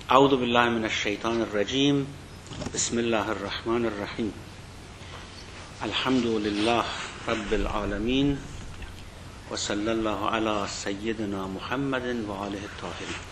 أعوذ بالله من الشيطان الرجيم بسم الله الرحمن الرحيم الحمد لله رب العالمين وصلى الله على سيدنا محمد وآله الطاهرين.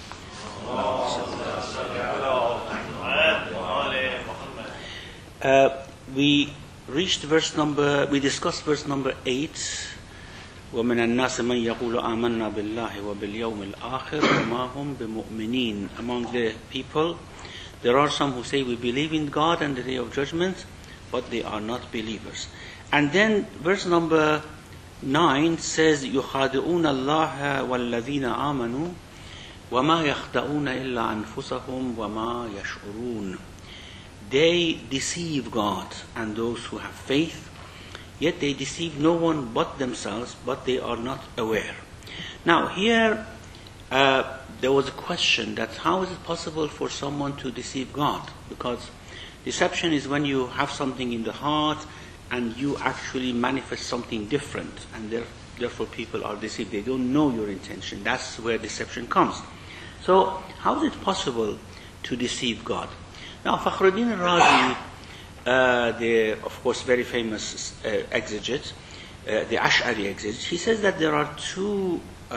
We discussed verse number 8. وَمِنَ النَّاسِ مَنْ يَقُولُ آمَنَّا بِاللَّهِ وَبِالْيَوْمِ الْآخِرِ وَمَا هُمْ بِمُؤْمِنِينَ. Among the people, there are some who say we believe in God and the Day of Judgment, but they are not believers. And then verse number 9 says, يُخَادِعُونَ اللَّهَ وَالَّذِينَ آمَنُوا وَمَا يَخْدَعُونَ إِلَّا أَنفُسَهُمْ وَمَا يَشْعُرُونَ. They deceive God and those who have faith, yet they deceive no one but themselves, but they are not aware. Now here, there was a question that how is it possible for someone to deceive God? Because deception is when you have something in the heart and you actually manifest something different, and therefore people are deceived. They don't know your intention. That's where deception comes. So how is it possible to deceive God? Now Fakhruddin al-Razi, the, of course, very famous exegete, the Ash'ari exegete, he says that there are two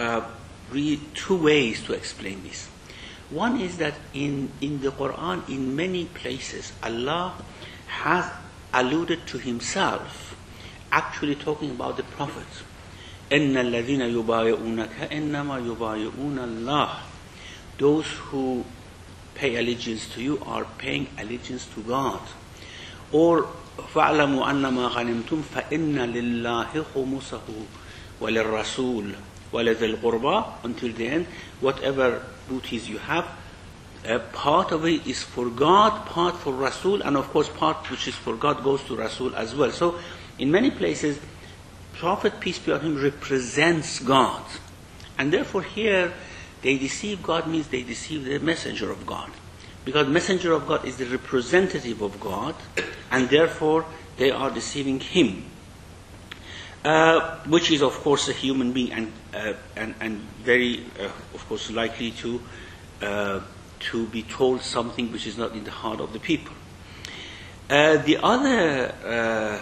ways to explain this. One is that in the Quran, in many places, Allah has alluded to Himself, actually talking about the Prophet. إِنَّ الَّذِينَ يُبَايِعُونَكَ إِنَّمَا يُبَايِعُونَ اللَّهِ. Those who pay allegiance to you are paying allegiance to God. Or فَاعْلَمُوا أَنَّمَا غَنِمْتُمْ فَإِنَّ لِلَّهِ خُمُسَهُ وَلِلرَّسُولِ وَلِذِي الْقُرْبَى, until the end. Whatever booties you have, part of it is for God, part for Rasul, and of course part which is for God goes to Rasul as well. So in many places, Prophet, peace be upon him, represents God. And therefore here, they deceive God means they deceive the messenger of God. Because messenger of God is the representative of God, and therefore they are deceiving him, which is of course a human being and very of course likely to be told something which is not in the heart of the people. The other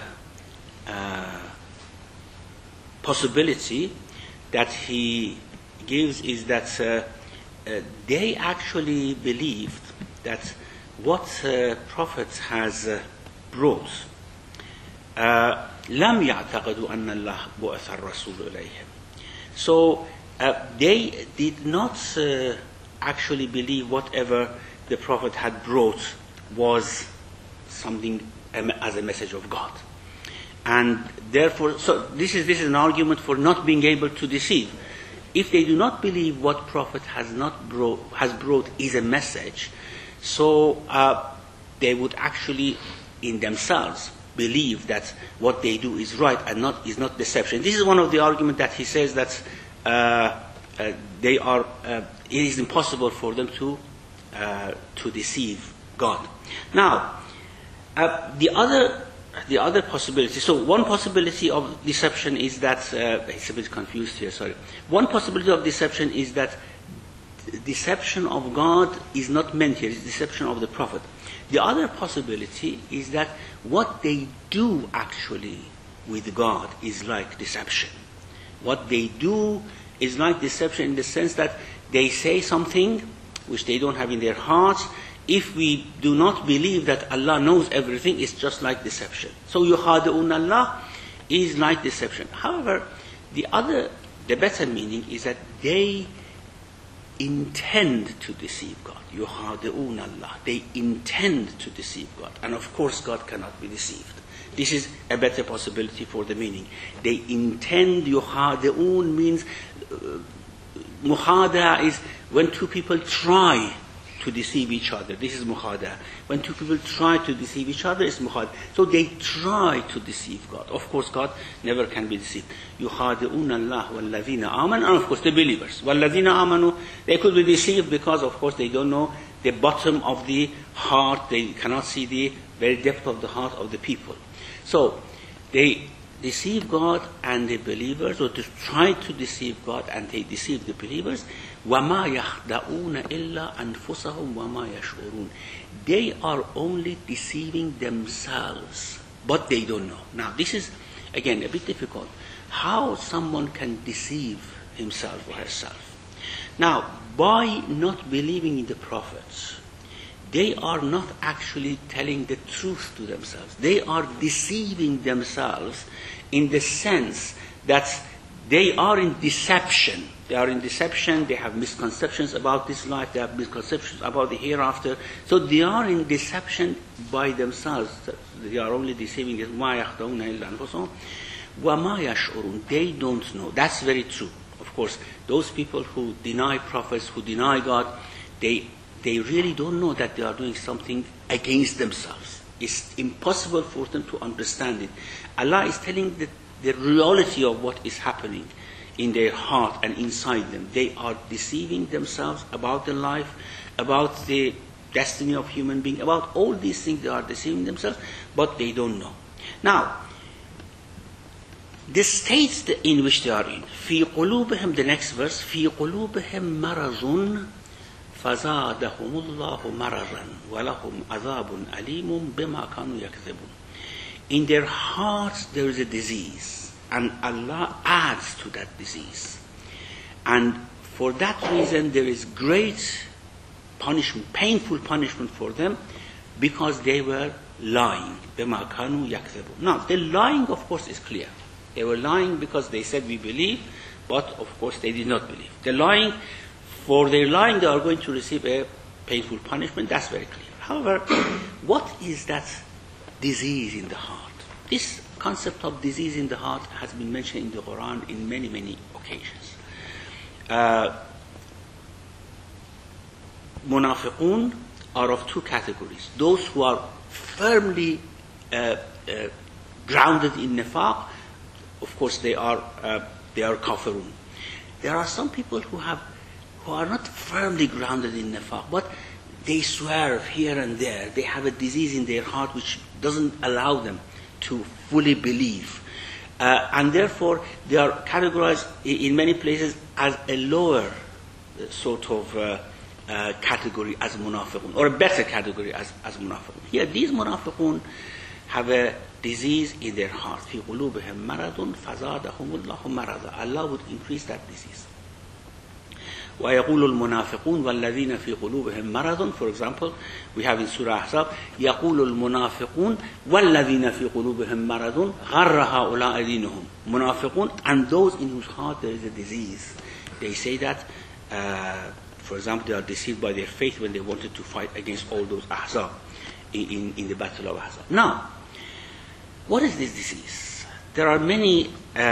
possibility that he gives is that they actually believed that what Prophet has brought, لم يعتقدوا أن الله بعث الرسول إليهم. So they did not actually believe whatever the Prophet had brought was something as a message of God. And therefore, so this is an argument for not being able to deceive. If they do not believe what Prophet has brought is a message, so they would actually, in themselves, believe that what they do is right and is not deception. This is one of the arguments that he says that it is impossible for them to deceive God. Now, the other possibility. So one possibility of deception is that it's a bit confused here. Sorry. One possibility of deception is that deception of God is not meant here, it's deception of the Prophet. The other possibility is that what they do actually with God is like deception. What they do is like deception in the sense that they say something which they don't have in their hearts. If we do not believe that Allah knows everything, it's just like deception. So يُخَادِعُونَ اللَّهِ is like deception. However, the better meaning is that they intend to deceive God. يُخَادِعُونَ اللَّهِ. They intend to deceive God. And of course God cannot be deceived. This is a better possibility for the meaning. They intend, يُخَادِعُون means, mukhada is when two people try to deceive each other. This is mukhada. When two people try to deceive each other, it's mukhada. So they try to deceive God. Of course, God never can be deceived. يُخَادِعُونَ اللَّهِ وَالَّذِينَ آمَنُوا. And of course, the believers. وَالَّذِينَ آمَنُوا. They could be deceived because, of course, they don't know the bottom of the heart. They cannot see the very depth of the heart of the people. So, they deceive God and the believers, or to try to deceive God and they deceive the believers وَمَا يَخْدَعُونَ إِلَّا أَنفُسَهُمْ وَمَا يَشْعُرُونَ. They are only deceiving themselves, but they don't know. Now, this is, again, a bit difficult. How someone can deceive himself or herself? Now, by not believing in the prophets, they are not actually telling the truth to themselves. They are deceiving themselves in the sense that they are in deception. They are in deception, they have misconceptions about this life, they have misconceptions about the hereafter. So they are in deception by themselves. They are only deceiving them. وَمَا يَشْعُرُونَ. They don't know. That's very true. Of course, those people who deny prophets, who deny God, they really don't know that they are doing something against themselves. It's impossible for them to understand it. Allah is telling the reality of what is happening in their heart and inside them. They are deceiving themselves about the life, about the destiny of human being, about all these things. They are deceiving themselves, but they don't know. Now, the states in which they are in, في قلوبهم, the next verse, في قلوبهم مرض فزادهم الله مرضا ولهم عذاب أليم بما كانوا يكذبون. In their hearts there is a disease, and Allah adds to that disease. And for that reason there is great punishment, painful punishment for them, because they were lying. بما كانوا يكذبون. Now, the lying, of course, is clear. They were lying because they said we believe, but of course they did not believe. The lying, for their lying, they are going to receive a painful punishment. That's very clear. However, what is that disease in the heart? This concept of disease in the heart has been mentioned in the Quran in many, many occasions. Munafiqun are of two categories. Those who are firmly grounded in nifaq, of course they are kafirun. There are some people who are not firmly grounded in nifaq, but they swerve here and there. They have a disease in their heart which doesn't allow them to fully believe. And therefore, they are categorized in many places as a lower sort of category as munafiqun, or a better category as munafiqun. Here, these munafiqun have a disease in their heart. فِي قُلُوبِهِمْ مَرَضٌ فَزَادَهُمُ اللَّهُ مَرَضًا. Allah would increase that disease. وَيَقُولُ الْمُنَافِقُونَ وَالَّذِينَ فِي قُلُوبِهِمْ مَرَضٌ. For example, we have in Surah Ahzab, يَقُولُ الْمُنَافِقُونَ وَالَّذِينَ فِي قُلُوبِهِمْ مَرَضٌ غَرَّ هَؤُلَاءِ دِينُهُم. Munafiqun, and those in whose heart there is a disease. They say that, for example, they are deceived by their faith when they wanted to fight against all those Ahzab in the battle of Ahzab. Now, what is this disease? There are many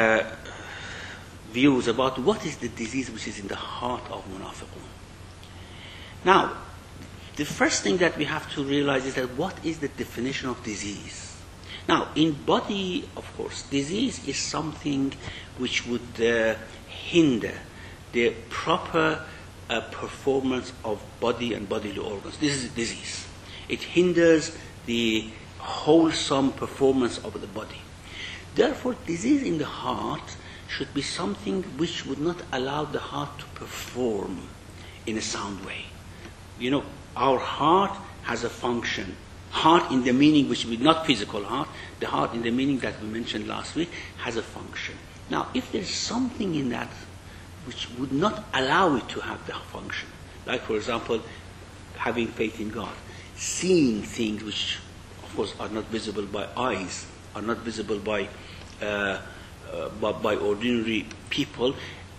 views about what is the disease which is in the heart of munafiqun. Now, the first thing that we have to realize is that what is the definition of disease? Now, in body, of course, disease is something which would hinder the proper performance of body and bodily organs. This is disease. It hinders the wholesome performance of the body. Therefore, disease in the heart should be something which would not allow the heart to perform in a sound way. You know, our heart has a function. Heart in the meaning which is not physical heart, the heart in the meaning that we mentioned last week has a function. Now, if there's something in that which would not allow it to have the function, like, for example, having faith in God, seeing things which, of course, are not visible by eyes, are not visible by ordinary people,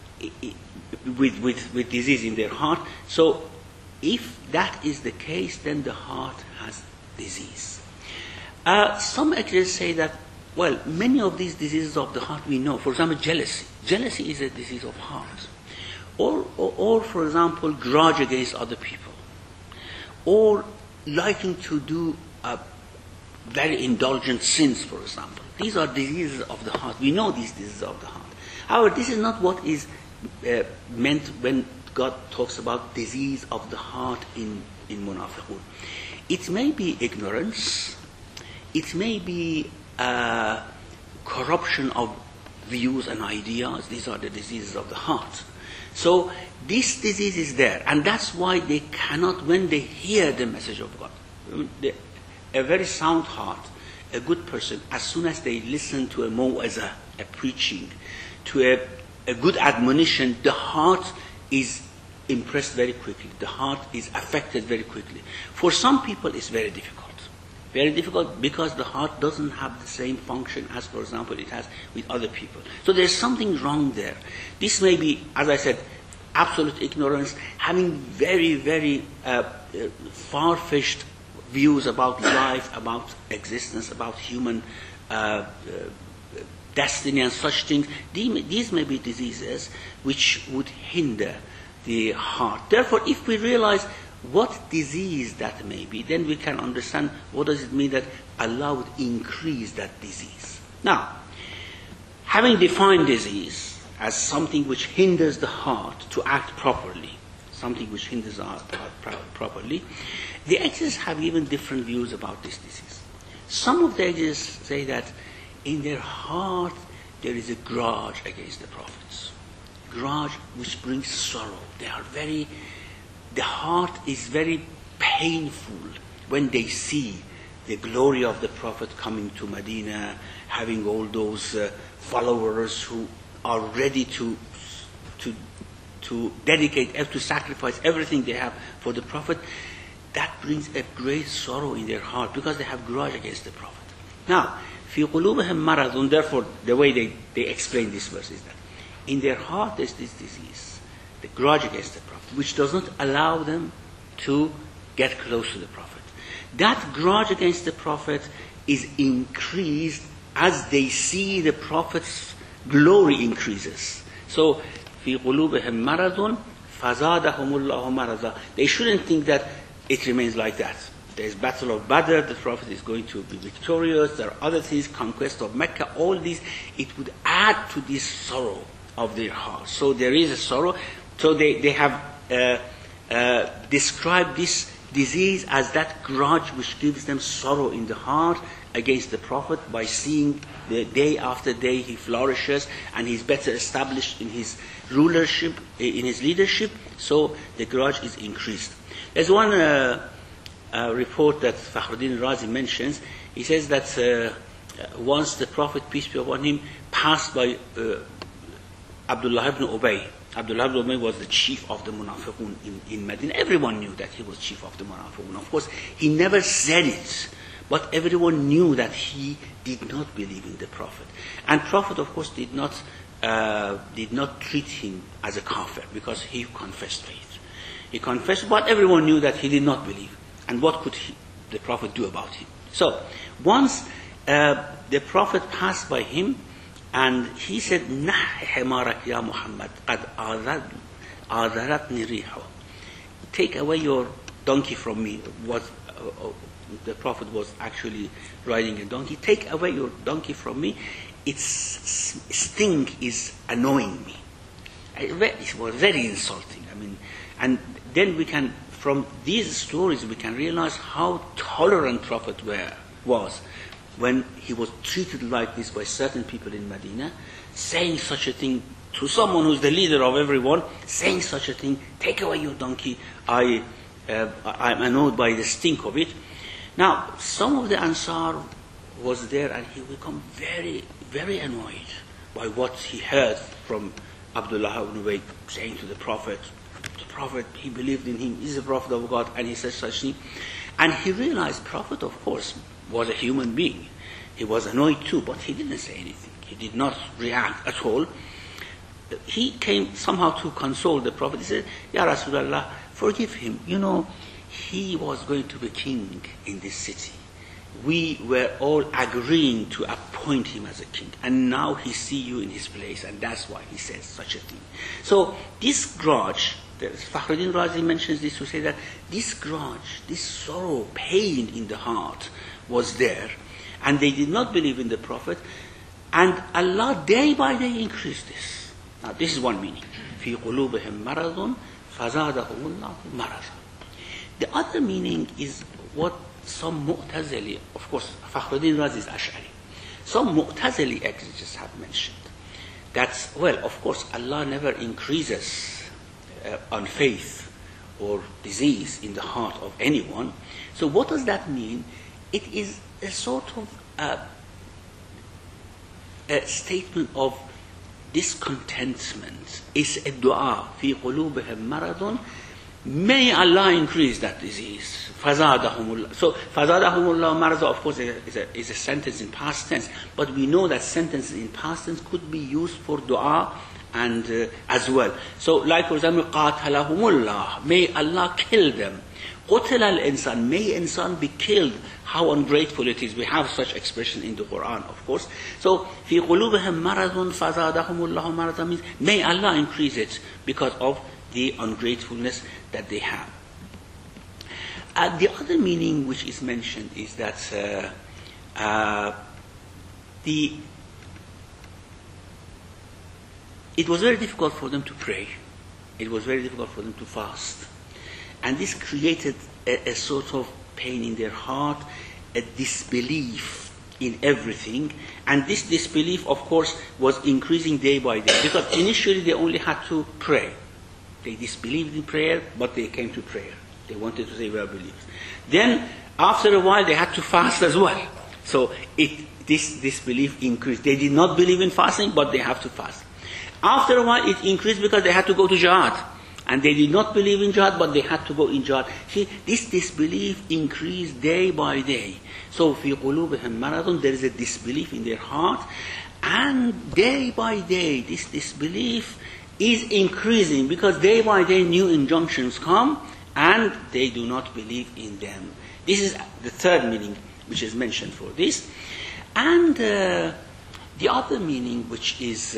with disease in their heart. So, if that is the case, then the heart has disease. Some actually say that, well, many of these diseases of the heart we know. For example, jealousy. Jealousy is a disease of heart. Or for example, grudge against other people. Or liking to do very indulgent sins, for example. These are diseases of the heart. We know these diseases of the heart. However, this is not what is meant when God talks about disease of the heart in munafiqun. It may be ignorance. It may be corruption of views and ideas. These are the diseases of the heart. So this disease is there, and that's why they cannot, when they hear the message of God, a very sound heart, a good person, as soon as they listen to a maw'azah, a preaching, to a good admonition, the heart is impressed very quickly. The heart is affected very quickly. For some people, it's very difficult. Very difficult because the heart doesn't have the same function as, for example, it has with other people. So there's something wrong there. This may be, as I said, absolute ignorance, having very, very far-fetched views about life, about existence, about human destiny and such things. These may be diseases which would hinder the heart. Therefore, if we realize what disease that may be, then we can understand what does it mean that Allah would increase that disease. Now, having defined disease as something which hinders the heart to act properly, something which hinders the heart properly, the exorcists have even different views about this disease. Some of the exorcists say that in their heart there is a grudge against the prophets. Grudge which brings sorrow. The heart is very painful when they see the glory of the Prophet coming to Medina, having all those followers who are ready to dedicate, to sacrifice everything they have for the Prophet. That brings a great sorrow in their heart because they have grudge against the Prophet. Now, في قلوبهم مرض, therefore the way they explain this verse is that in their heart there's this disease, the grudge against the Prophet, which does not allow them to get close to the Prophet. That grudge against the Prophet is increased as they see the Prophet's glory increases. So, في قلوبهم مرض فزادهم الله مرضا. They shouldn't think that it remains like that. There's Battle of Badr, the Prophet is going to be victorious, there are other things, conquest of Mecca, all these, it would add to this sorrow of their heart. So there is a sorrow. So they have described this disease as that grudge which gives them sorrow in the heart against the Prophet by seeing the day after day he flourishes and he's better established in his rulership, in his leadership, so the grudge is increased. There's one report that Fakhruddin Razi mentions. He says that once the Prophet, peace be upon him, passed by Abdullah ibn Ubay. Abdullah ibn Ubay was the chief of the Munafiqun in Medina. Everyone knew that he was chief of the Munafiqun. Of course, he never said it, but everyone knew that he did not believe in the Prophet. And Prophet, of course, did not treat him as a kafir because he confessed faith. He confessed, but everyone knew that he did not believe. And what could the Prophet do about him? So, once the Prophet passed by him, and he said, "Nah himarak ya Muhammad, qad azaratni rihu." Take away your donkey from me. The Prophet was actually riding a donkey. Take away your donkey from me. Its sting is annoying me. It was very insulting. And then we can, from these stories, we can realize how tolerant Prophet was when he was treated like this by certain people in Medina, saying such a thing to someone who's the leader of everyone, saying such a thing, take away your donkey, I'm annoyed by the stink of it. Now, some of the Ansar was there and he became very, very annoyed by what he heard from Abdullah ibn Ubay saying to the Prophet, he believed in him, he's the Prophet of God, and he said such thing. And he realized Prophet, of course, was a human being. He was annoyed too, but he didn't say anything. He did not react at all. He came somehow to console the Prophet. He said, Ya Rasulullah, forgive him. He was going to be king in this city. We were all agreeing to appoint him as a king. And now he see you in his place, and that's why he says such a thing. So this grudge, Fakhruddin Razi mentions this to say that this grudge, this sorrow, pain in the heart was there, and they did not believe in the Prophet, and Allah day by day increased this. Now this is one meaning. في قلوبهم مرض فزادهم الله مرضا. The other meaning is what some Mu'tazili, of course Fakhruddin Razi is Ash'ari, some Mu'tazili exegetes have mentioned. That's, well, of course Allah never increases unfaith or disease in the heart of anyone. So what does that mean? It is a sort of a statement of discontentment. It's a dua. في قلوبهم مرض. May Allah increase that disease. فزادهم الله. So فزادهم الله مرض, of course, is a sentence in past tense, but we know that sentences in past tense could be used for dua and as well. So, like for example, قاتلهم الله. May Allah kill them. قتل الإنسان. May insan be killed. How ungrateful it is. We have such expression in the Quran, of course. So, في قلوبهم مرض فزادهم الله مرضا means may Allah increase it because of the ungratefulness that they have. The other meaning which is mentioned is that it was very difficult for them to pray. It was very difficult for them to fast. And this created a sort of pain in their heart, a disbelief in everything. And this disbelief, of course, was increasing day by day. Because initially they only had to pray. They disbelieved in prayer, but they came to prayer. They wanted to say we are believers. Then, after a while, they had to fast as well. So this disbelief increased. They did not believe in fasting, but they have to fast. After a while, it increased because they had to go to jihad. And they did not believe in jihad, but they had to go in jihad. See, this disbelief increased day by day. So, في قلوبهم مرض, there is a disbelief in their heart. And day by day, this disbelief is increasing because day by day new injunctions come and they do not believe in them. This is the third meaning which is mentioned for this. And the other meaning which is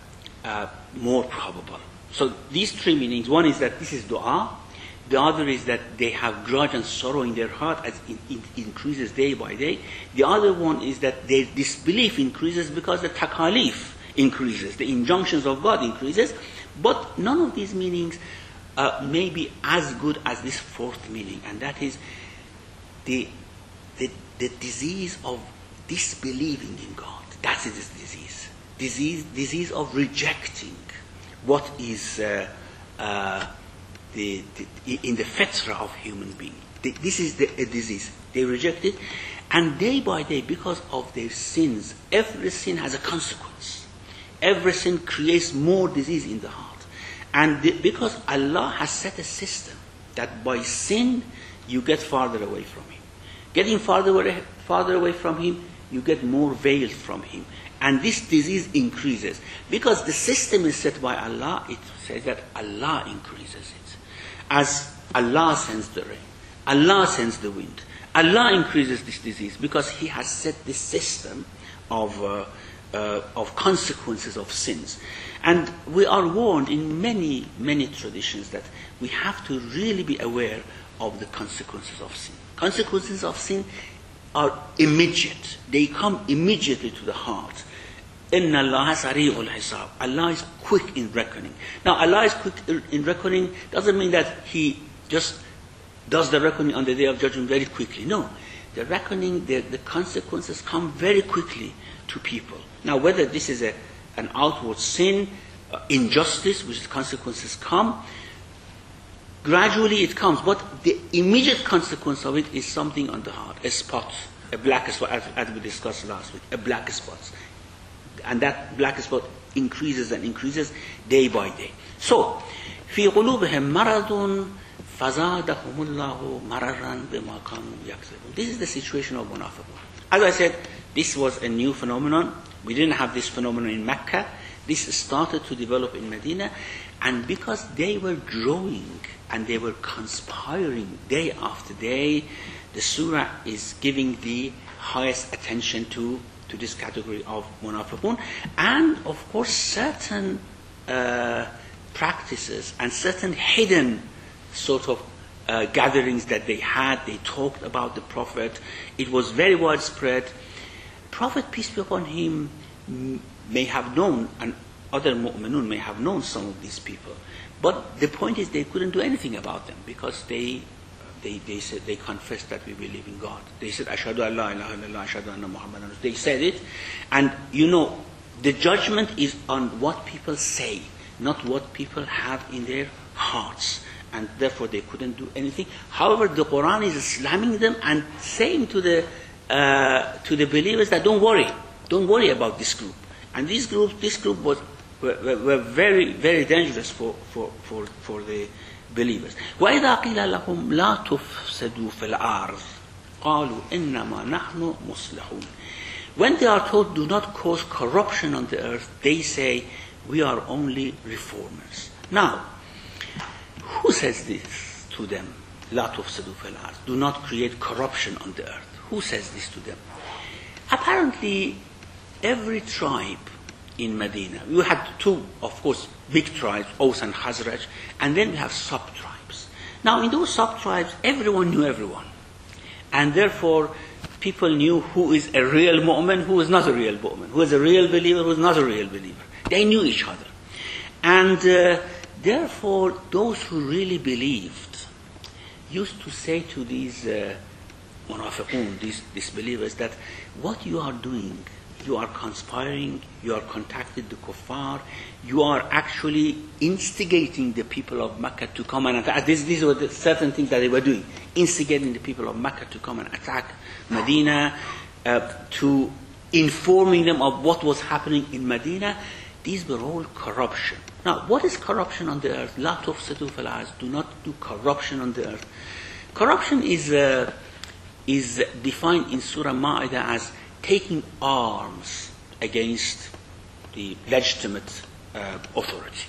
more probable. So these three meanings, one is that this is dua, the other is that they have grudge and sorrow in their heart as it increases day by day. The other one is that their disbelief increases because the takalif increases, the injunctions of God increases, but none of these meanings may be as good as this fourth meaning, and that is the disease of disbelieving in God. That's this disease. Disease of rejecting what is in the fitra of human being. This is a disease. They reject it, and day by day, because of their sins, every sin has a consequence. Every sin creates more disease in the heart. And because Allah has set a system that by sin, you get farther away from Him. Getting farther away from Him, you get more veiled from Him. And this disease increases. Because the system is set by Allah, it says that Allah increases it. As Allah sends the rain, Allah sends the wind, Allah increases this disease because He has set this system of consequences of sins. And we are warned in many, many traditions that we have to really be aware of the consequences of sin. Consequences of sin are immediate. They come immediately to the heart. Inna Allah sari'ul hisab. Allah is quick in reckoning. Now, Allah is quick in reckoning doesn't mean that He just does the reckoning on the Day of Judgment very quickly. No. The reckoning, the consequences come very quickly to people. Now, whether this is an outward sin, injustice, which consequences come, gradually it comes. But the immediate consequence of it is something on the heart, a spot, a black spot, as we discussed last week, a black spot. And that black spot increases and increases day by day. So, في قلوبهم مرض فزادهم الله مررا بما كانوا يكسبون. This is the situation of munafiqun. As I said, this was a new phenomenon. We didn't have this phenomenon in Mecca. This started to develop in Medina. And because they were growing and they were conspiring day after day, the surah is giving the highest attention to this category of munafiqun. And of course certain practices and certain hidden sort of gatherings that they had. They talked about the Prophet. It was very widespread. Prophet, peace be upon him, may have known, and other mu'minun may have known some of these people. But the point is they couldn't do anything about them because they said, they confessed that we believe in God. They said, Ashhadu an la ilaha illallah, Ashhadu anna Muhammadan. They said it. And the judgment is on what people say, not what people have in their hearts, and therefore they couldn't do anything. However, the Quran is slamming them and saying to the believers that don't worry about this group. And this group were very, very dangerous for the believers. وَإِذَا قِيلَ لَهُمْ لَا تُفْسِدُوا فِي الْأَرْضِ قَالُوا إِنَّمَا نَحْنُ مُصْلِحُونَ. When they are told, do not cause corruption on the earth, they say, we are only reformers. Now, who says this to them? لَا تُفْسِدُوا فِي الْأَرْضِ. Do not create corruption on the earth. Who says this to them? Apparently, every tribe in Medina, we had two, of course, big tribes, Aus and Khazraj, and then we have sub-tribes. Now, in those sub-tribes, everyone knew everyone. And therefore, people knew who is a real mu'min, who is not a real mu'min, who is a real believer, who is not a real believer. They knew each other. And therefore, those who really believed used to say to these munafiqun, these disbelievers, that what you are doing, you are conspiring, you are contacting the kuffar, you are actually instigating the people of Mecca to come and attack. These were the certain things that they were doing, instigating the people of Mecca to come and attack Medina, to informing them of what was happening in Medina. These were all corruption. Now, what is corruption on the earth? لَا تُفْسِدُوا فِي الْأَرْضِ. Do not do corruption on the earth. Corruption is defined in Surah Ma'idah as taking arms against the legitimate authority,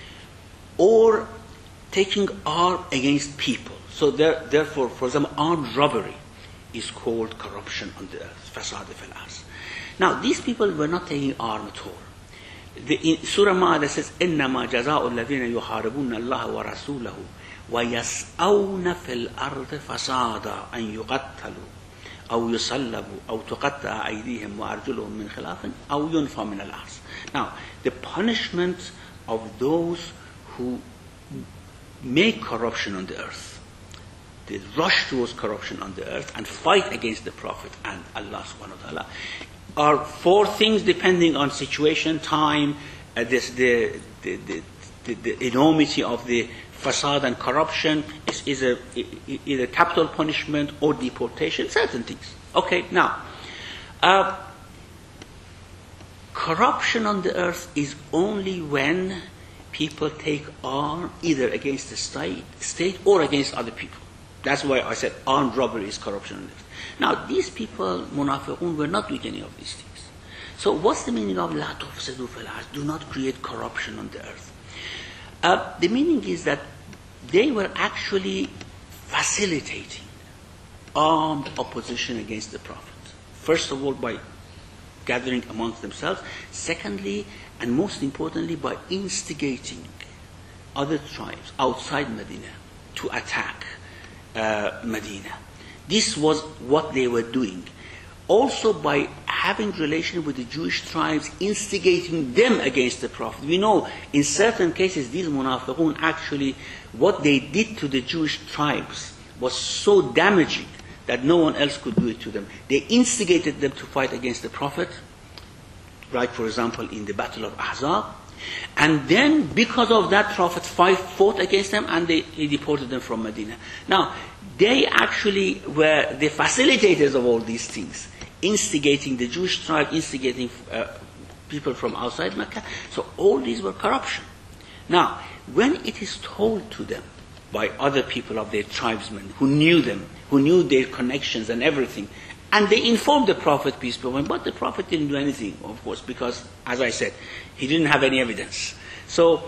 or taking arms against people. So therefore, for example, armed robbery is called corruption on the earth, fasad fil ard. Now, these people were not taking arm at all. In Surah Ma'idah says, إِنَّمَا جَزَاءُ الَّذِينَ يُحَارِبُونَ اللَّهَ وَرَسُولَهُ وَيَسْأَوْنَ فِي الْأَرْضِ فَسَادًا أَنْ يُقَتَّلُوا أو يصلبوا أو تقطع أيديهم وأرجلهم من خلاف أو ينفوا من الأرض. Now, the punishment of those who make corruption on the earth, they rush towards corruption on the earth and fight against the Prophet and Allah subhanahu wa ta'ala, are four things depending on situation, time, the enormity of the fasad and corruption is either capital punishment or deportation, certain things. Okay, now, corruption on the earth is only when people take arm either against the state or against other people. That's why I said armed robbery is corruption on the earth. Now, these people, munafiqun, were not doing any of these things. So what's the meaning of la tufsidu fil ard? Do not create corruption on the earth. The meaning is that they were actually facilitating armed opposition against the Prophet. First of all, by gathering amongst themselves. Secondly, and most importantly, by instigating other tribes outside Medina to attack Medina. This was what they were doing. Also by having relation with the Jewish tribes, instigating them against the Prophet. We know in certain cases these munafiqun actually, what they did to the Jewish tribes was so damaging that no one else could do it to them. They instigated them to fight against the Prophet, like for example in the Battle of Ahzab. And then because of that, Prophet fought against them and he deported them from Medina. Now, they actually were the facilitators of all these things, instigating the Jewish tribe, instigating people from outside Mecca. So all these were corruption. Now, when it is told to them by other people of their tribesmen who knew them, who knew their connections and everything, and they informed the Prophet, peace be upon him, but the Prophet didn't do anything, of course, because, as I said, he didn't have any evidence. So,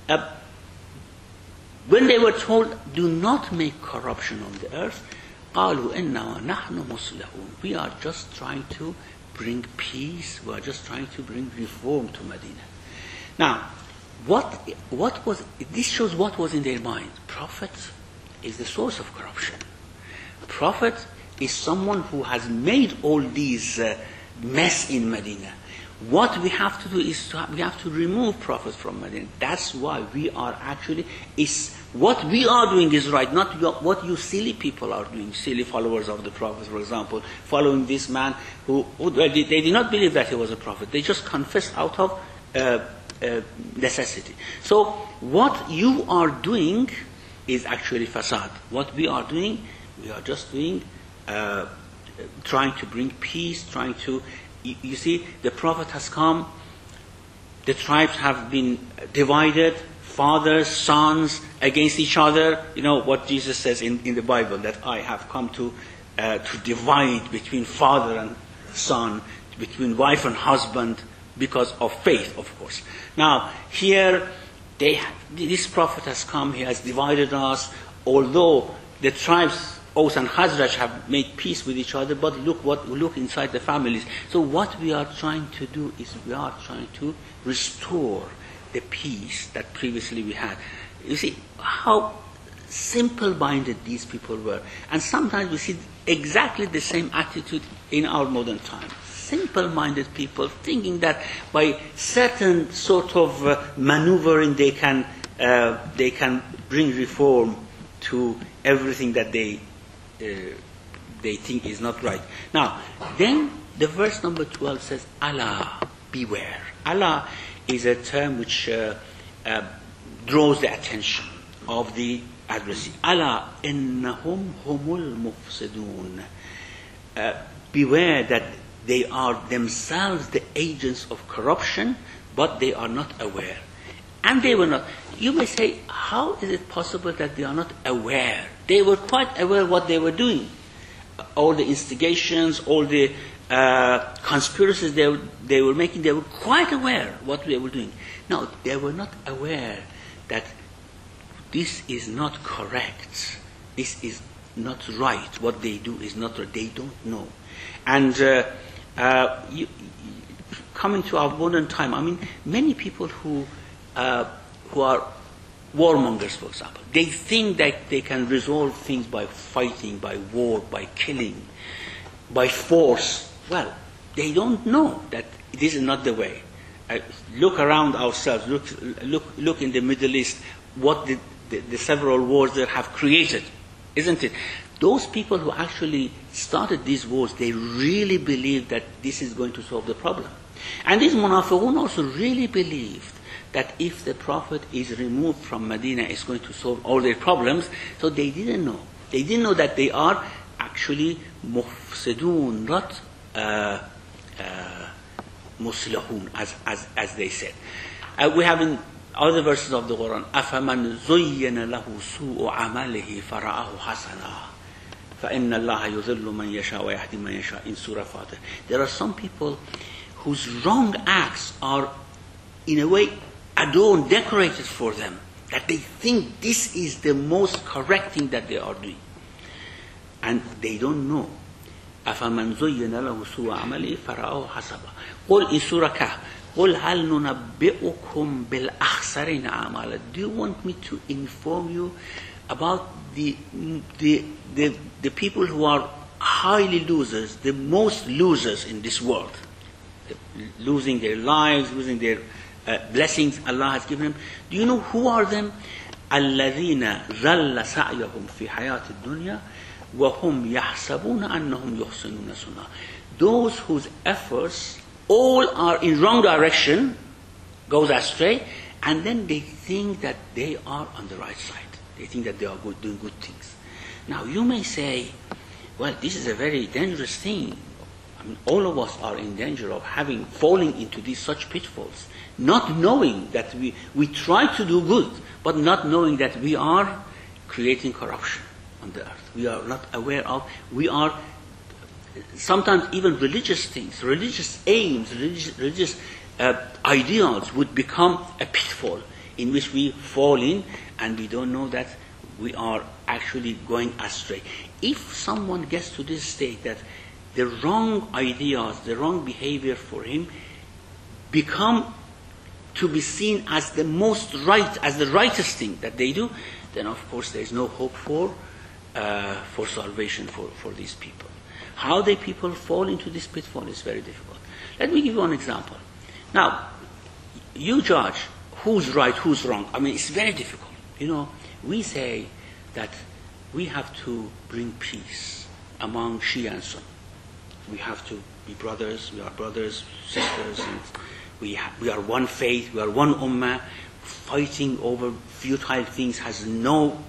when they were told, do not make corruption on the earth, قَالُوا إِنَّمَا نَحْنُ مُصْلِحُونَ. We are just trying to bring peace, we are just trying to bring reform to Medina. Now, what was, this shows what was in their mind. Prophet is the source of corruption. Prophet is someone who has made all these mess in Medina. What we have to do is we have to remove Prophet from Medina. That's why we are actually, what we are doing is right, not what you silly people are doing, silly followers of the Prophet, for example, following this man who they did not believe that he was a prophet. They just confessed out of necessity. So what you are doing is actually fasad. What we are doing, we are just doing, trying to bring peace, trying to, you see, the Prophet has come, the tribes have been divided, fathers, sons against each other. You know what Jesus says in the Bible, that I have come to divide between father and son, between wife and husband, because of faith, of course. Now, here, this prophet has come, he has divided us, although the tribes, Aus and Khazraj, have made peace with each other, but look inside the families. So what we are trying to do is we are trying to restore the peace that previously we had. You see how simple-minded these people were. And sometimes we see exactly the same attitude in our modern time. Simple-minded people thinking that by certain sort of maneuvering they can bring reform to everything that they think is not right. Now, then the verse number 12 says, Allah, beware. Allah is a term which draws the attention of the adversary. Allah, innahum humul mufsidun. Beware that they are themselves the agents of corruption, but they are not aware. And they were not. You may say, how is it possible that they are not aware? They were quite aware what they were doing. All the instigations, all the conspiracies they were making, they were quite aware what they were doing. No, they were not aware that this is not correct. This is not right. What they do is not right. They don't know. And coming to our modern time, I mean, many people who are warmongers, for example, they think that they can resolve things by fighting, by war, by killing, by force. Well, they don't know that this is not the way. Look around ourselves. Look in the Middle East. What the several wars that have created, isn't it? Those people who actually started these wars, they really believed that this is going to solve the problem. And these munafiqun also really believed that if the Prophet is removed from Medina, it's going to solve all their problems. So they didn't know. They didn't know that they are actually mufsidun, not muslihun, as they said. We have in other verses of the Quran, أَفَمَنْ زُيِّنَ لَهُ سُوءُ عَمَلِهِ فَرَآهُ حَسَنًا فَإِنَّ اللَّهَ يُضِلُّ مَنْ يَشَاءُ وَيَهْدِي مَنْ يَشَاءُ in Surah Fatih. There are some people whose wrong acts are in a way adorned, decorated for them, that they think this is the most correct thing that they are doing. And they don't know. أَفَمَنْ زُيِّنَ لَهُ سُوءُ عَمَلِهِ فَرَآهُ حَسَنًا. قُلْ in Surah Kahf, قُلْ هَلْ نُنَبِّئُكُمْ بِالْأَخْسَرِينَ أَعْمَالًا. Do you want me to inform you about the people who are highly losers, the most losers in this world, losing their lives, losing their blessings Allah has given them? Do you know who are them? الَّذِينَ ظَلَّ سَعْيَهُمْ فِي حَيَاةِ الدُّنْيَا وَهُمْ يَحْسَبُونَ أَنَّهُمْ يُحْسِنُونَ صُنْعًا. Those whose efforts all are in wrong direction, goes astray, and then they think that they are on the right side. They think that they are doing good things. Now you may say, well, this is a very dangerous thing. I mean, all of us are in danger of falling into these such pitfalls, not knowing that we try to do good, but not knowing that we are creating corruption on the earth. We are not aware of, we are sometimes even religious things, religious aims, religious ideals would become a pitfall in which we fall in, and we don't know that we are actually going astray. If someone gets to this state that the wrong ideas, the wrong behavior for him become to be seen as the most right, as the rightest thing that they do, then of course there is no hope for salvation for these people. How the people fall into this pitfall is very difficult. Let me give you an example. Now, you judge who's right, who's wrong. I mean, it's very difficult. You know, we say that we have to bring peace among Shia and Sunni. We have to be brothers, we are brothers, sisters, and we are one faith, we are one ummah. Fighting over futile things has no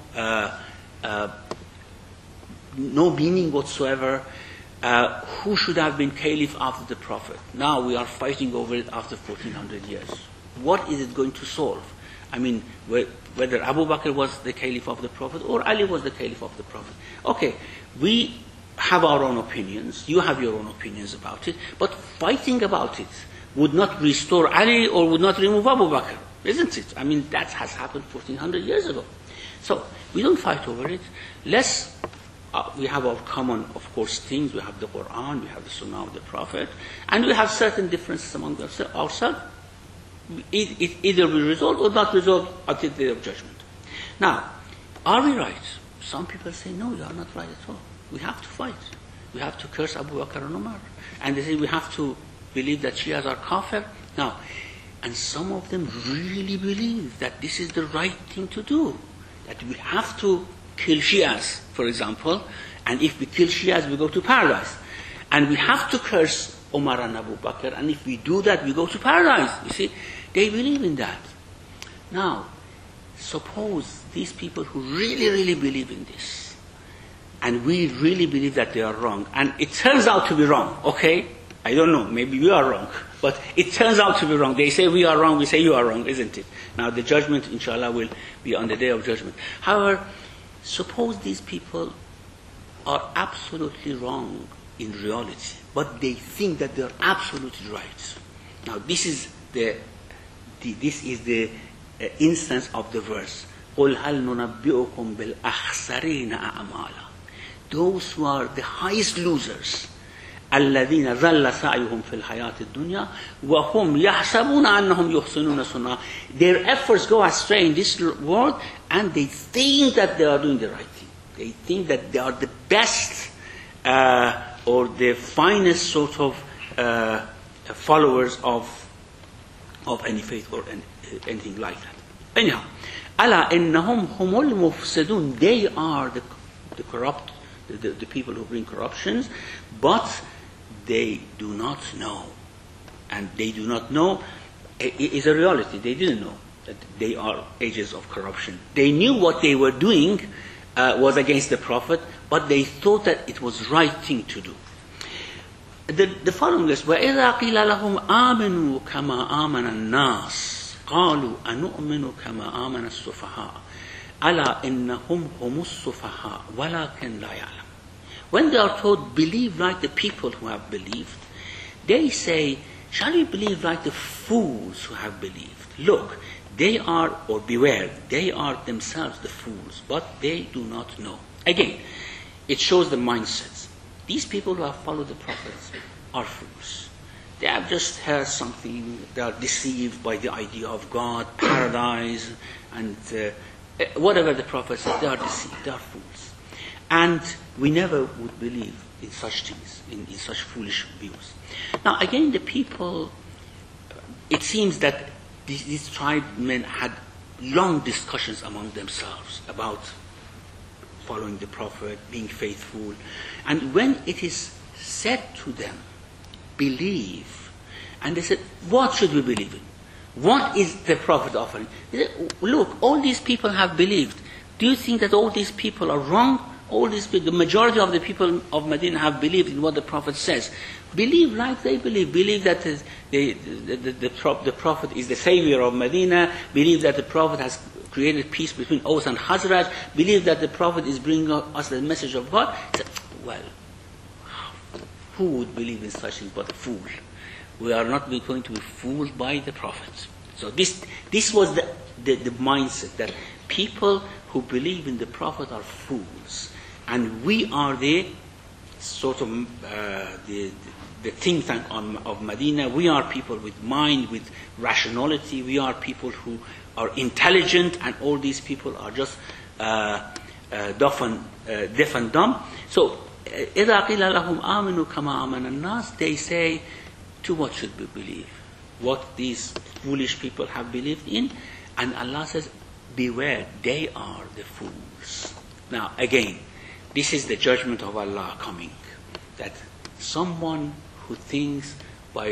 meaning whatsoever. Who should have been caliph after the Prophet? Now we are fighting over it after 1400 years. What is it going to solve? I mean, whether Abu Bakr was the caliph of the Prophet or Ali was the caliph of the Prophet. Okay, we have our own opinions, you have your own opinions about it, but fighting about it would not restore Ali or would not remove Abu Bakr, isn't it? I mean, that has happened 1400 years ago. So, we don't fight over it. We have our common, of course, things. We have the Quran, we have the Sunnah of the Prophet, and we have certain differences among ourselves. It either will resolve or not resolve until the day of judgment. Now, are we right? Some people say, no, you are not right at all. We have to fight. We have to curse Abu Bakr and Umar. And they say we have to believe that Shias are kafir. Now, and some of them really believe that this is the right thing to do. That we have to kill Shias, for example, and if we kill Shias, we go to paradise. And we have to curse Umar and Abu Bakr, and if we do that, we go to paradise. You see, they believe in that. Now, suppose these people who really, really believe in this, and we really believe that they are wrong, and it turns out to be wrong, okay? I don't know, maybe we are wrong, but it turns out to be wrong. They say we are wrong, we say you are wrong, isn't it? Now, the judgment, inshallah, will be on the day of judgment. However, suppose these people are absolutely wrong in reality, but they think that they are absolutely right. Now, this is the instance of the verse. قُلْ هَلْ نُنَبِّئُكُمْ بِالْأَخْسَرِينَ أَعْمَالًا. Those who are the highest losers, الَّذِينَ ظَلَّ سَعْيُهُمْ فِي الْحَيَاةِ الدُّنْيَا وَهُمْ يَحْسَبُونَ أَنَّهُمْ يُحْسِنُونَ صُنْعًا. Their efforts go astray in this world, and they think that they are doing the right thing. They think that they are the best or the finest sort of followers of any faith or anything like that. Anyhow, أَلَا إِنَّهُمْ هُمُ الْمُفْسِدُونَ. They are the corrupt, the people who bring corruptions, but they do not know. And they do not know is a reality. They didn't know that they are agents of corruption. They knew what they were doing was against the Prophet, but they thought that it was right thing to do. The following is, وَإِذَا قِيلَ لَهُمْ آمِنُوا كَمَا آمَنَ النَّاسِ قَالُوا أَنُؤْمِنُ كَمَا آمَنَ السُّفَهَاءُ أَلَا إِنَّهُمْ هُمُ السُّفَهَاءُ وَلَكِنْ لَا يَعْلَمُونَ. When they are told, believe like the people who have believed, they say, shall we believe like the fools who have believed? Look, they are, or beware, they are themselves the fools, but they do not know. Again, it shows the mindsets. These people who have followed the prophets are fools. They have just heard something, they are deceived by the idea of God, paradise, and whatever the prophet says, they are deceived, they are fools. And we never would believe in such things, in such foolish views. Now again, the people, it seems that these tribesmen had long discussions among themselves about following the Prophet, being faithful. And when it is said to them, believe, and they said, what should we believe in? What is the Prophet offering? They said, look, all these people have believed. Do you think that all these people are wrong? All these people, the majority of the people of Medina have believed in what the Prophet says. Believe like they believe. Believe that the Prophet is the savior of Medina. Believe that the Prophet has created peace between Aus and Khazraj. Believe that the Prophet is bringing us the message of God. Well, who would believe in such things but a fool? We are not going to be fooled by the Prophet. So this was the mindset, that people who believe in the Prophet are fools. And we are the sort of the think tank of Medina. We are people with mind, with rationality. We are people who are intelligent, and all these people are just deaf and dumb. So, إِذَا قِيلَ لَهُمْ آمِنُوا كَمَا آمَنَ النَّاسِ, they say, to what should we believe? What these foolish people have believed in? And Allah says, beware, they are the fools. Now, again, this is the judgment of Allah coming. That someone who thinks by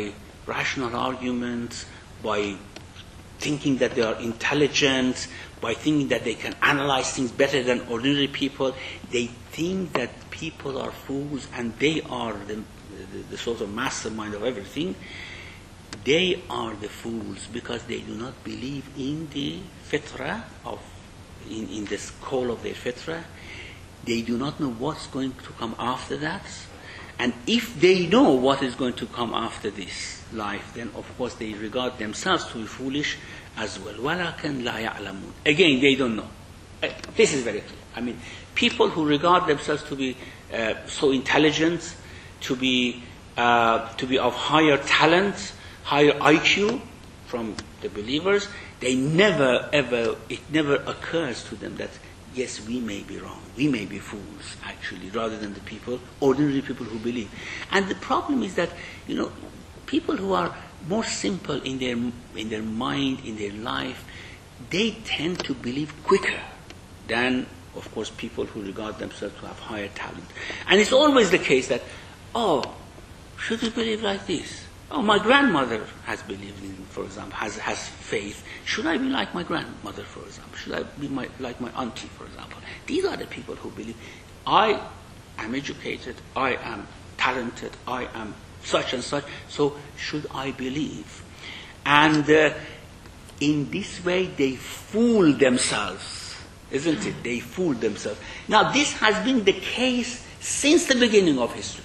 rational arguments, by thinking that they are intelligent, by thinking that they can analyze things better than ordinary people. They think that people are fools and they are the sort of mastermind of everything. They are the fools because they do not believe in the fitrah in this call of their fitrah. They do not know what's going to come after that. And if they know what is going to come after this life, then of course they regard themselves to be foolish as well. وَلَكِنْ لَا يَعْلَمُونَ. Again, they don't know. This is very clear. I mean, people who regard themselves to be so intelligent, to be of higher talent, higher IQ from the believers, it never occurs to them that, yes, we may be wrong. We may be fools, actually, rather than the ordinary people who believe. And the problem is that, people who are more simple in their mind, in their life, they tend to believe quicker than, of course, people who regard themselves to have higher talent. And it's always the case that, should we believe like this? My grandmother has believed in, for example, has faith. Should I be like my grandmother, for example? Should I be like my auntie, for example? These are the people who believe. I am educated, I am talented, I am such and such, so should I believe? And in this way they fool themselves, isn't it? They fool themselves. Now this has been the case since the beginning of history.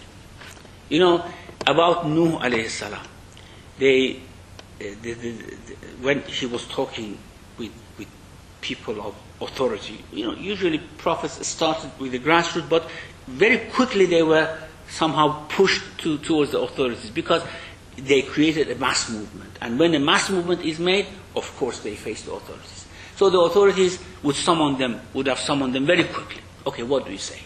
About Nuh alayhi salam. When he was talking with people of authority, usually prophets started with the grassroots, but very quickly they were somehow pushed towards the authorities because they created a mass movement. And when a mass movement is made, of course they face the authorities. So the authorities would have summoned them very quickly. Okay, what do you say?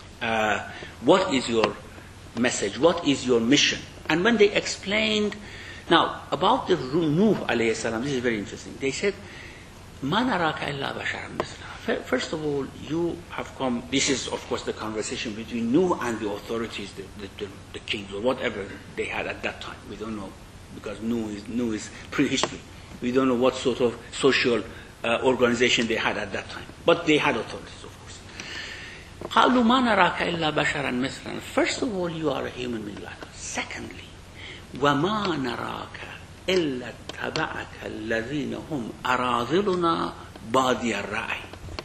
What is your message? What is your mission? And when they explained, now about the Nuh alayhi salam, this is very interesting. They said, "Ma naraka illa basharan mithlana." First of all, you have come. This is, of course, the conversation between Nuh and the authorities, the kings or whatever they had at that time. We don't know because Nuh is prehistory. We don't know what sort of social organization they had at that time, but they had authorities, of course. قالوا ما نراك إلا بشرا مثلنا. First of all, you are a human being like us. Secondly, وما نراك إلا اتبعك الذين هم أراذلنا بادي الرأي.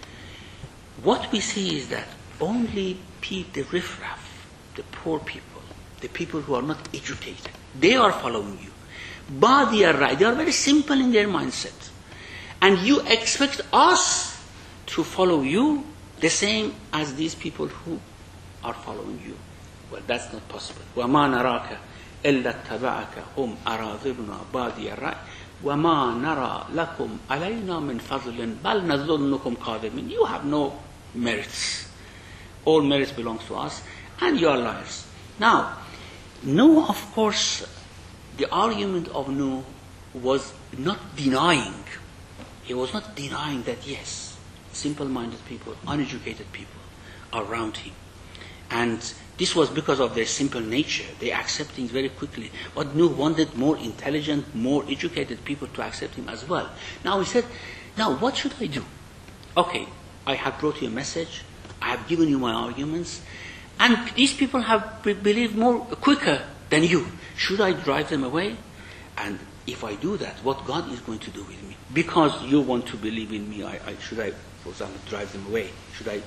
What we see is that only the riffraff, the poor people, the people who are not educated, they are following you. Badi الرأي. They are very simple in their mindset. And you expect us to follow you the same as these people who are following you. Well, that's not possible. وَمَا نَرَاكَ إِلَّا اتَّبَعَكَ هُمْ أَرَاذِلُنَا بَادِيَ الرَّأْيِ وَمَا نَرَى لَكُمْ عَلَيْنَا مِنْ فَضْلٍ بَلْ نَظُنُّكُمْ كَاذِبِينَ. You have no merits. All merits belongs to us, and you are liars. Now, Nuh, of course, the argument of Nuh was not denying. He was not denying that, yes, simple-minded people, uneducated people are around him. And this was because of their simple nature. They accept things very quickly. But Nuh wanted more intelligent, more educated people to accept him as well. Now he said, now what should I do? Okay, I have brought you a message. I have given you my arguments. And these people have believed more quicker than you. Should I drive them away? And if I do that, what God is going to do with me? Because you want to believe in me, should I, for example, drive them away? Should I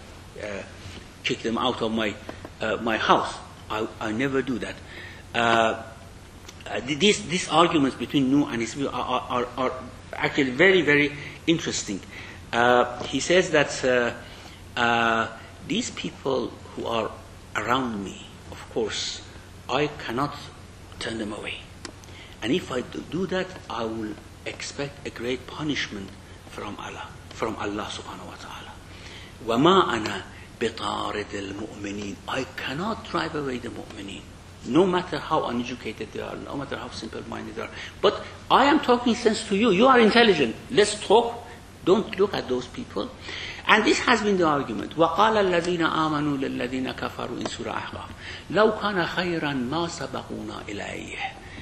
kick them out of my house? I never do that. These arguments between Nuh and his people are actually very, very interesting. He says that these people who are around me, of course, I cannot turn them away. And if I do that, I will expect a great punishment from Allah subhanahu wa ta'ala. وَمَا أَنَا بِطَارِدِ الْمُؤْمِنِينَ. I cannot drive away the mu'mineen, no matter how uneducated they are, no matter how simple-minded they are. But I am talking sense to you. You are intelligent. Let's talk. Don't look at those people. And this has been the argument. وَقَالَ الَّذِينَ آمَنُوا لِلَّذِينَ كَفَرُوا إِنْ سُورَ أَحْقَافٍ لَوْ كَانَ خَيْرًا مَا سَبَقُونَا إِلَيْهِ.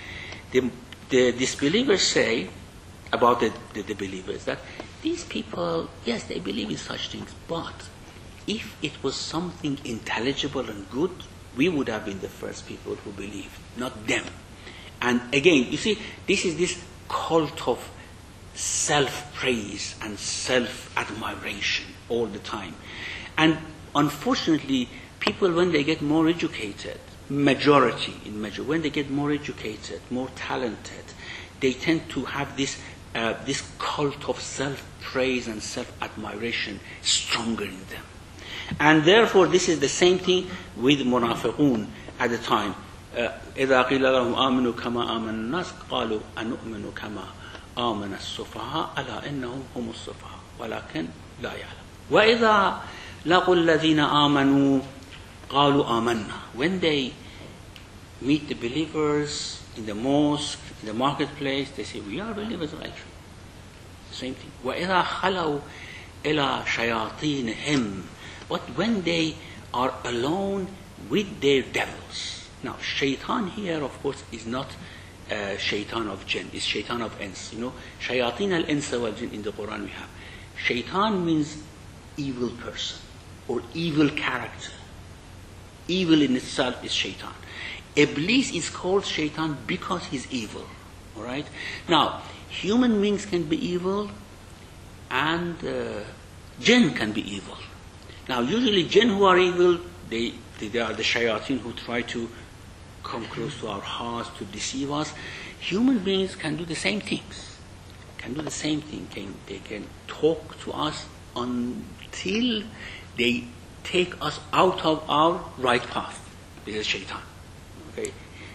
the disbelievers say about the believers that these people, yes, they believe in such things, but if it was something intelligible and good, we would have been the first people who believed, not them. And again, you see, this is this cult of self-praise and self-admiration all the time. And unfortunately, people, when they get more educated, when they get more educated, more talented, they tend to have this cult of self-praise and self-admiration stronger in them. And therefore, this is the same thing with munafiqun at the time. إذا قيل لهم آمنوا كما آمن الناس قالوا أنؤمن كما آمن السفهاء ألا إنهم هم السفهاء ولكن لا يعلم وإذا لقوا الذين آمنوا قالوا آمنا. When they meet the believers in the mosque, in the marketplace, they say, we are believers like you. Same thing. وإذا خلوا إلى شياطينهم. But when they are alone with their devils. Now, shaitan here, of course, is not shaitan of jinn, it's shaitan of ins. You know, shayateen al-insa wal jinn in the Quran we have. Shaitan means evil person or evil character. Evil in itself is shaitan. Iblis is called shaitan because he's evil. All right? Now, human beings can be evil and jinn can be evil. Now, usually jinn who are evil, they are the shayateen who try to come close to our hearts to deceive us. Human beings can do the same things. They can talk to us until they take us out of our right path. This is shaitan. Okay.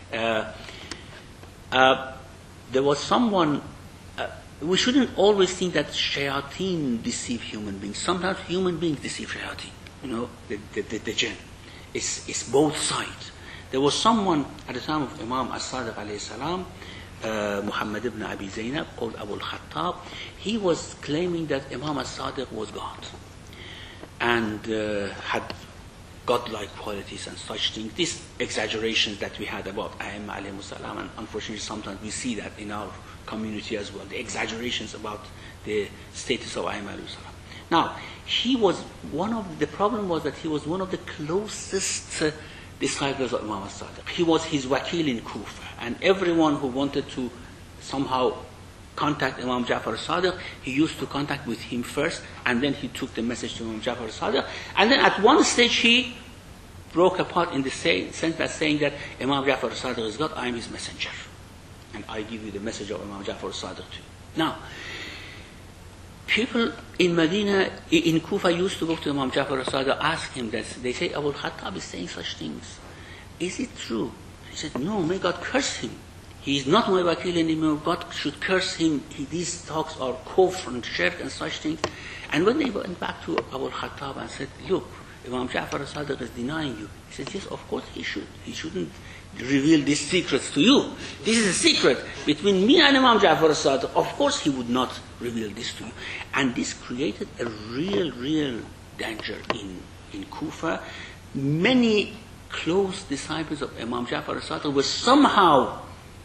There was someone. We shouldn't always think that shayateen deceive human beings. Sometimes human beings deceive shayateen. You know, the jinn. It's both sides. There was someone at the time of Imam As-Sadiq alayhi salam, Muhammad ibn Abi Zaynab, called Abu al-Khattab. He was claiming that Imam As-Sadiq was God and had godlike qualities and such things. These exaggerations that we had about A'imma alayhi salam, and unfortunately sometimes we see that in our community as well, the exaggerations about the status of A'imma alayhi salam. Now, the problem was that he was one of the closest disciples of Imam As-Sadiq. He was his wakil in Kufa, and everyone who wanted to somehow contact Imam Ja'far As-Sadiq, he used to contact with him first, and then he took the message to Imam Ja'far As-Sadiq, and then at one stage he broke apart in the sense that saying that Imam Ja'far As-Sadiq is God, I am his messenger, and I give you the message of Imam Ja'far As-Sadiq to you. Now, people in Medina, in Kufa, used to go to Imam Ja'far As-Sadiq, ask him that. They say, Abu al-Khattab is saying such things. Is it true? He said, no, may God curse him. He is not my wakil anymore. God should curse him. These talks are kufr and shirk and such things. And when they went back to Abu al-Khattab and said, look, Imam Ja'far As-Sadiq is denying you. He said, yes, of course he should. He shouldn't reveal these secrets to you. This is a secret between me and Imam Ja'far As-Sadiq. Of course he would not reveal this to you. And this created a real danger in Kufa. Many close disciples of Imam Ja'far As-Sadiq were somehow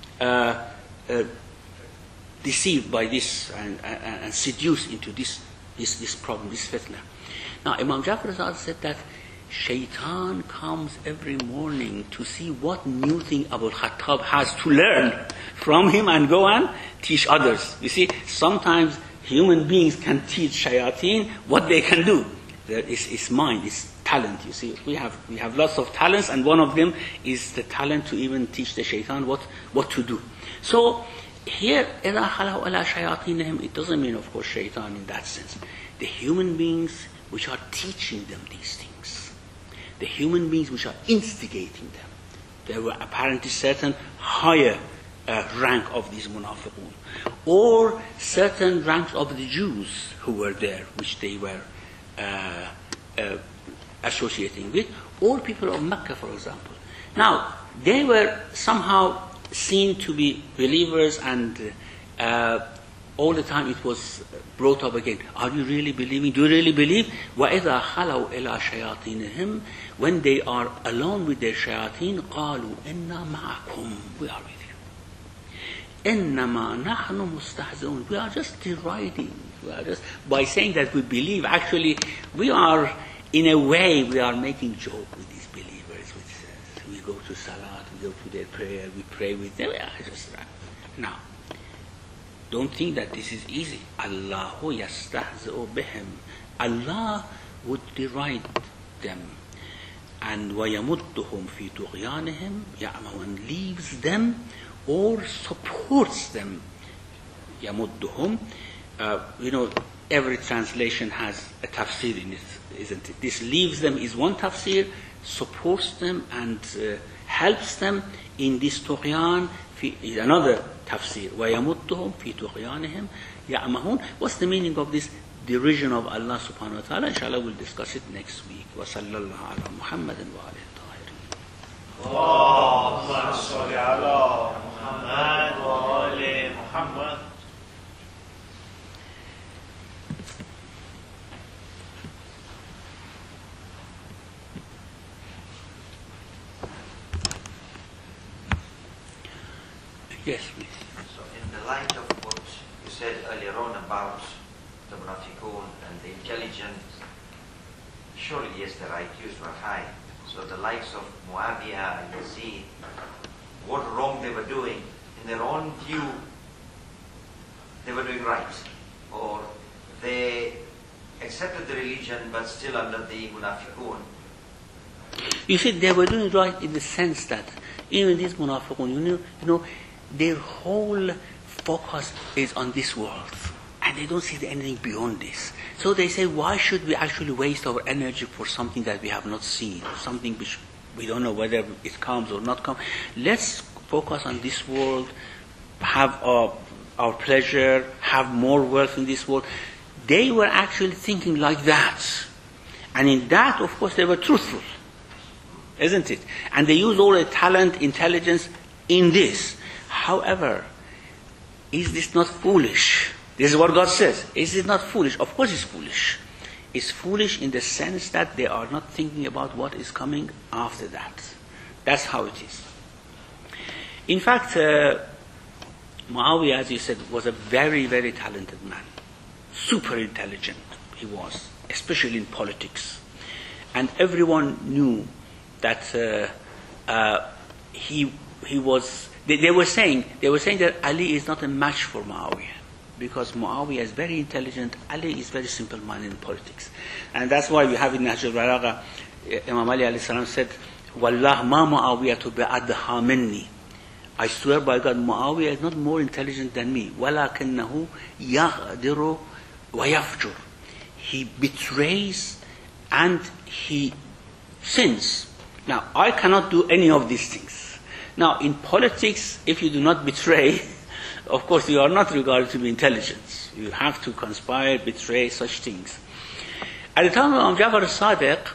deceived by this and seduced into this problem, this fitna. Now, Imam Ja'far As-Sadiq said that Shaitan comes every morning to see what new thing Abu al-Khattab has to learn from him and go and teach others. You see, sometimes human beings can teach shayateen what they can do. It's mind, it's talent. You see, we have lots of talents, and one of them is the talent to even teach the shaitan what to do. So here, إِذَا خَلَوْا عَلَى شَيَاطِينِهِمْ, it doesn't mean, of course, shaitan in that sense. The human beings which are teaching them these things, the human beings which are instigating them. There were apparently certain higher rank of these munafiqun, or certain ranks of the Jews who were there, which they were associating with, or people of Mecca, for example. Now, they were somehow seen to be believers, and all the time it was brought up again. Are you really believing? Do you really believe? وَإِذَا خَلَوْا إِلَىٰ شَيَاطِينِهِمْ, when they are alone with their shayateen, قَالُوا إِنَّا مَعَكُمْ, we are with you. إِنَّمَا نَحْنُ مُسْتَهْزِئُونَ. We are just deriding. We are just, by saying that we believe, actually, we are, in a way, we are making joke with these believers. We go to Salat, we go to their prayer, we pray with them. Now, don't think that this is easy. Allahu yastahzi'u bihim. Allah would deride them. And وَيَمُدُّهُمْ فِي طُغْيَانِهِمْ يَعْمَهُونَ, leaves them or supports them. يَمُدُّهُمْ. Every translation has a tafsir in it, isn't it? This leaves them is one tafsir, supports them and helps them in this tughyan is another tafsir. وَيَمُدُّهُمْ فِي طُغْيَانِهِمْ يَعْمَهُونَ. What's the meaning of this derision of Allah subhanahu wa ta'ala? Inshallah, we'll discuss it next week. وَصَلَّى اللَّهُ عَلَى مُحَمَّدٍ وَآلِهِ الطَّاهِرِينَ. اللهم صل على محمد وآل محمد. Yes, please. So in the light of what you said earlier on about the munafiqun and the intelligence, surely yes, the IQs were high. So the likes of Muawiyah and Yazid, what wrong they were doing, in their own view, they were doing right. Or they accepted the religion but still under the munafiqun. You see, they were doing right in the sense that even these munafiqun, their whole focus is on this world. And they don't see anything beyond this. So they say, why should we actually waste our energy for something that we have not seen, something which we don't know whether it comes or not comes? Let's focus on this world, have our pleasure, have more wealth in this world. They were actually thinking like that. And in that, of course, they were truthful. Isn't it? And they used all their talent, intelligence in this. However, is this not foolish? This is what God says. Is it not foolish? Of course it's foolish. It's foolish in the sense that they are not thinking about what is coming after that. That's how it is. In fact, Muawiyah, as you said, was a very, very talented man. Super intelligent he was, especially in politics. And everyone knew that he was... They were saying that Ali is not a match for Muawiyah. Because Muawiyah is very intelligent, Ali is very simple-minded in politics. And that's why we have in Nahj al-Balagha, Imam Ali alayhi salam said, Wallah ma Muawiyatu bi'adha minni. I swear by God, Muawiyah is not more intelligent than me. وَلَكِنَّهُ يَغْدِرُ وَيَفْجُرُ. He betrays and he sins. Now, I cannot do any of these things. Now, in politics, if you do not betray, of course, you are not regarded to be intelligent. You have to conspire, betray, such things. At the time of Imam Ja'far al-Sadiq,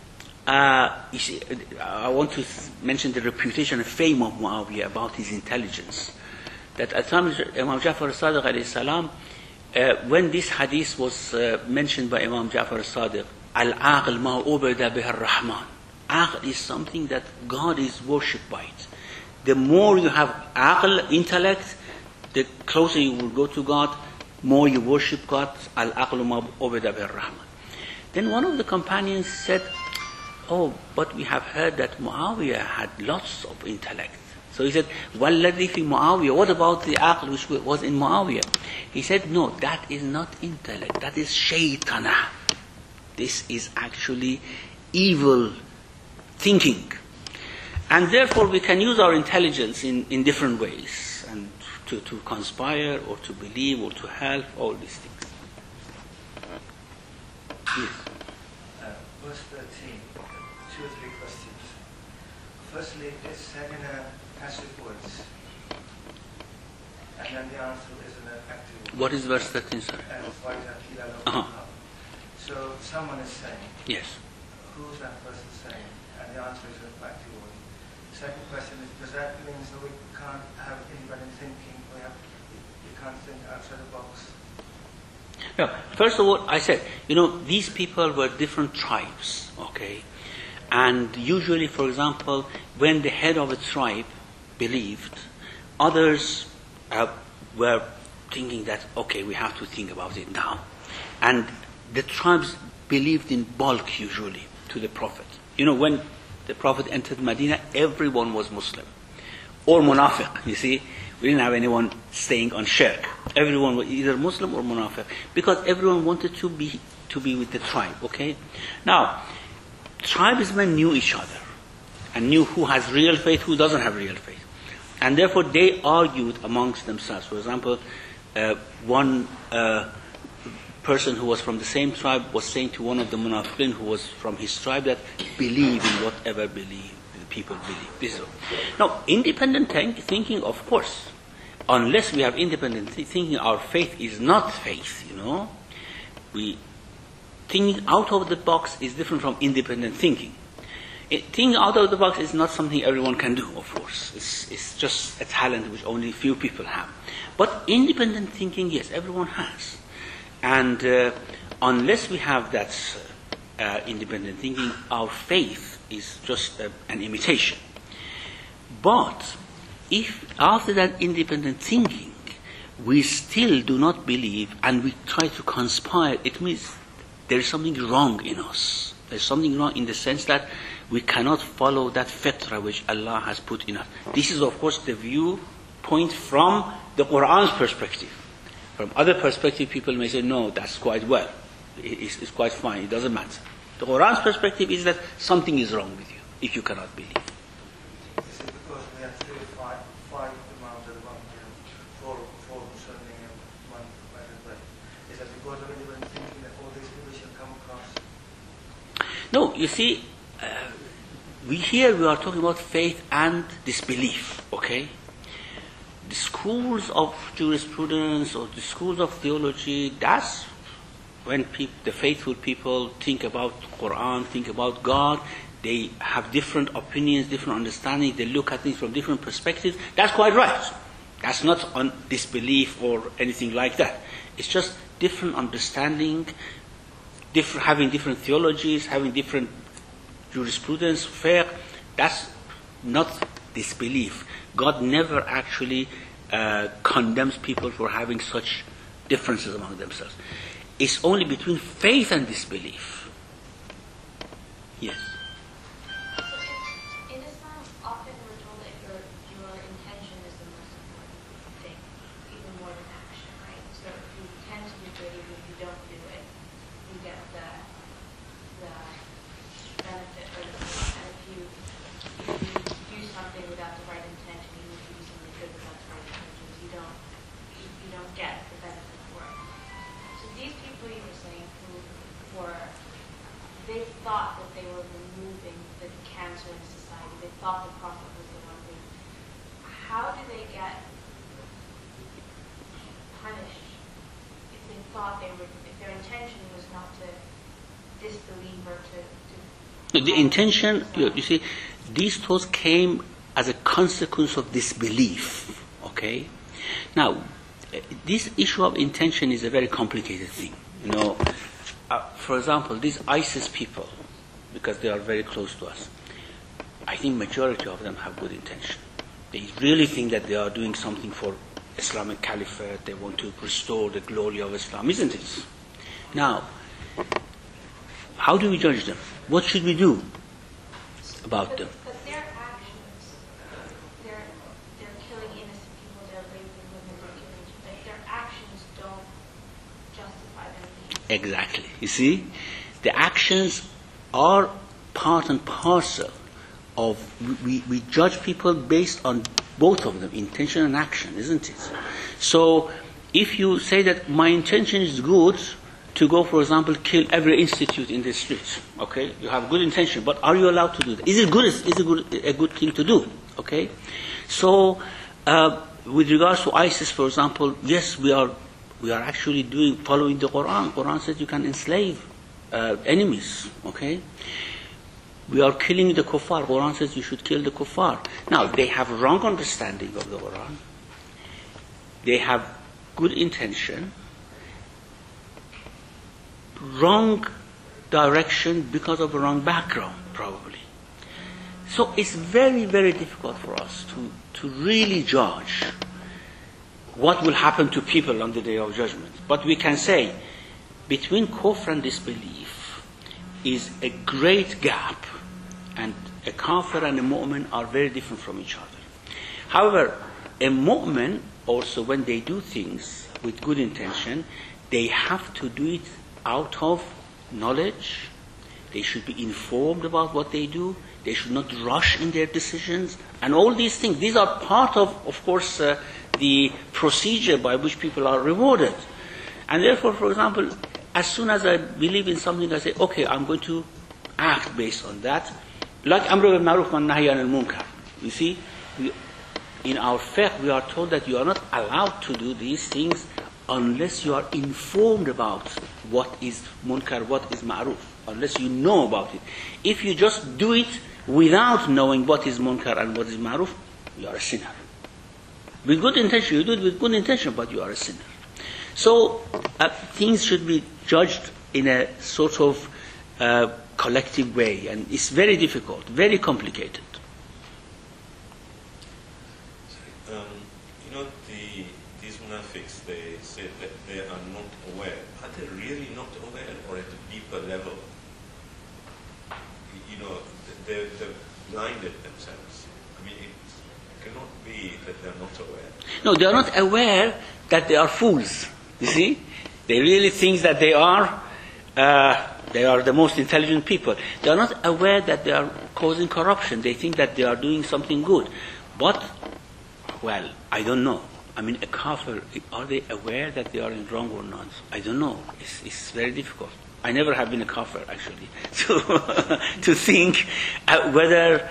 I want to mention the reputation and fame of Muawiyah about his intelligence. That at the time of Imam Ja'far al-Sadiq alayhi salam, when this hadith was mentioned by Imam Ja'far al-Sadiq, Al-Aql ma ubida biha ar-Rahman. Aql is something that God is worshipped by it. The more you have aql, intellect, the closer you will go to God, more you worship God. Al-aqlu ma ubida biha ar-Rahman. Then one of the companions said, oh, but we have heard that Muawiyah had lots of intellect. So he said, وَالَّذِي فِي Muawiyah, what about the aql which was in Muawiyah? He said, no, that is not intellect, that is shaytanah. This is actually evil thinking. And therefore we can use our intelligence in different ways, and to conspire or to believe or to help, all these things. Yes. Verse 13, 2 or 3 questions. Firstly, it's said in a passive voice, and then the answer is in an active voice. What is verse 13, sir? So someone is saying, yes. Who's that person saying? And the answer is in an active voice. The second question is, does that mean that we can't have anybody thinking, you can't think outside the box? No, first of all, I said, these people were different tribes, okay? And usually, for example, when the head of a tribe believed, others were thinking that, okay, we have to think about it now. And the tribes believed in bulk usually to the Prophet. You know, when the Prophet entered Medina, everyone was Muslim. Or Munafiq, you see. We didn't have anyone staying on shirk. Everyone was either Muslim or Munafiq. Because everyone wanted to be with the tribe, okay? Now, tribesmen knew each other. And knew who has real faith, who doesn't have real faith. And therefore they argued amongst themselves. For example, one person who was from the same tribe was saying to one of the Munafiqin who was from his tribe that believe in whatever people believe. This is all. Now, independent thinking, of course, unless we have independent thinking, our faith is not faith, you know. Thinking out of the box is different from independent thinking. Thinking out of the box is not something everyone can do, of course. It's just a talent which only few people have. But independent thinking, yes, everyone has. And unless we have that independent thinking, our faith is just an imitation. But if after that independent thinking we still do not believe and we try to conspire, it means there is something wrong in us. There's something wrong in the sense that we cannot follow that fitrah which Allah has put in us. This is, of course, the viewpoint from the Qur'an's perspective. From other perspective, people may say, no, that's quite well. It's quite fine. It doesn't matter. The Qur'an's perspective is that something is wrong with you if you cannot believe. This is because we have still five imams at one time, four Sunni and one Ahmadi. Is that because of anyone thinking that all these people should come across? No, you see, we are talking about faith and disbelief, okay? The schools of jurisprudence or the schools of theology, that's when the faithful people think about Quran, think about God, they have different opinions, different understandings, they look at things from different perspectives. That's quite right. That's not on disbelief or anything like that. It's just different understanding, having different theologies, having different jurisprudence, fiqh. That's not disbelief. God never actually condemns people for having such differences among themselves. It's only between faith and disbelief. Yes. In Islam, often we're told that your intention is the most important thing, even more than action, right? So if you tend to do good, even if you don't do it, you get the benefit or the reward. And if you do something without the right intention, even if you do something good without the right intentions, you don't get the benefit for it. So these people you were saying they thought that they were removing the cancer in society. They thought the Prophet was the one thing. How do they get punished if they thought if their intention was not to disbelieve or to the intention, you see, these thoughts came as a consequence of disbelief, okay? Now, this issue of intention is a very complicated thing, you know. For example, these ISIS people, because they are very close to us, I think majority of them have good intention. They really think that they are doing something for Islamic Caliphate. They want to restore the glory of Islam, isn't it? Now, how do we judge them? What should we do about them? But their actions, they're killing innocent people, they're raping women, they're killing, but their actions don't justify them being. Exactly. You see, the actions are part and parcel of, we judge people based on both of them, intention and action, isn't it? So, if you say that my intention is good to go, for example, kill every institute in the street, okay? You have good intention, but are you allowed to do that? Is it a good thing to do, okay? So, with regards to ISIS, for example, yes, we are actually following the Quran. Quran says you can enslave enemies, okay? We are killing the kuffar. Quran says you should kill the kuffar. Now, they have wrong understanding of the Quran. They have good intention, wrong direction because of a wrong background, probably. So it's very, very difficult for us to really judge what will happen to people on the Day of Judgment. But we can say, between kufr and disbelief is a great gap, and a kafir and a mu'min are very different from each other. However, a mu'min also, when they do things with good intention, they have to do it out of knowledge. They should be informed about what they do. They should not rush in their decisions. And all these things, these are part of course, the procedure by which people are rewarded. And therefore, for example, as soon as I believe in something, I say, okay, I'm going to act based on that. Like Amr bil Ma'ruf wa Nahy anil Munkar. You see, in our fiqh, we are told that you are not allowed to do these things unless you are informed about what is munkar, what is ma'ruf, unless you know about it. If you just do it without knowing what is munkar and what is ma'ruf, you are a sinner. With good intention, you do it with good intention, but you are a sinner. So, things should be judged in a sort of collective way, and it's very difficult, very complicated. These munafiqs, they say that they are not aware. Are they really not aware, or at a deeper level? They're blinded themselves. I mean, it cannot be that they're not aware. No, they are not aware that they are fools. You see? They really think that they are the most intelligent people. They are not aware that they are causing corruption. They think that they are doing something good. But, well, I don't know. I mean, a kafir, are they aware that they are in wrong or not? I don't know. It's very difficult. I never have been a kafir, actually, to think whether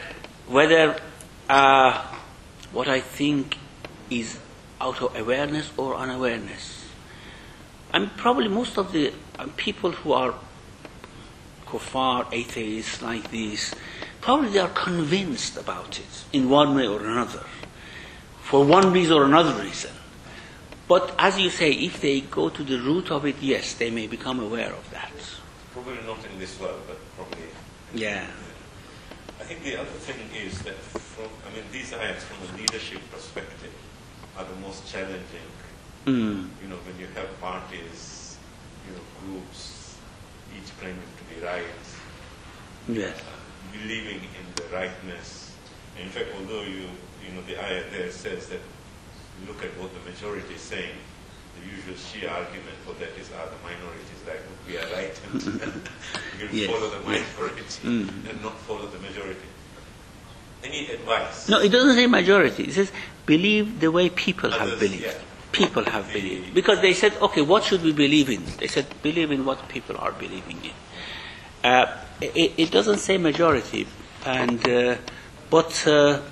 what I think is out of awareness or unawareness. And probably most of the people who are kuffar, atheists like this, probably they are convinced about it in one way or another, for one reason or another reason. But as you say, if they go to the root of it, yes, they may become aware of that. Probably not in this world, but probably. Yeah. I think the other thing is that these ayats from a leadership perspective are the most challenging. Mm. When you have parties, groups, each claiming to be right, Yes. believing in the rightness. And in fact, although the ayat there says that look at what the majority is saying, the usual Shia argument for that is, the minorities right? We are right, and we'll Yes. follow the minority and not follow the majority. Any advice? No, it doesn't say majority. It says believe the way people have Others, believed. yeah. People have believed. Because they said, okay, what should we believe in? They said, believe in what people are believing in. It doesn't say majority, but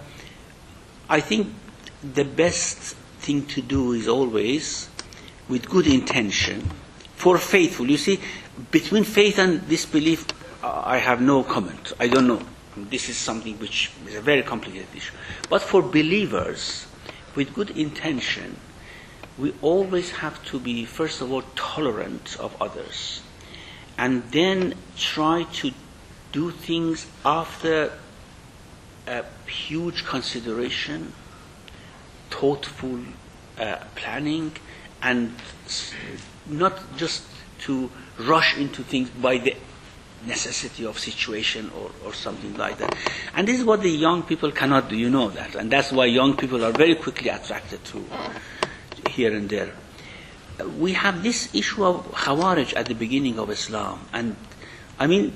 I think the best thing to do is always, with good intention, for faithful. You see, between faith and disbelief, I have no comment. I don't know. This is something which is a very complicated issue. But for believers, with good intention, we always have to be, first of all, tolerant of others, and then try to do things after a huge consideration, thoughtful planning, and not just to rush into things by the necessity of situation or something like that. And this is what the young people cannot do, you know that. And that's why young people are very quickly attracted to here and there. We have this issue of Khawarij at the beginning of Islam. And I mean,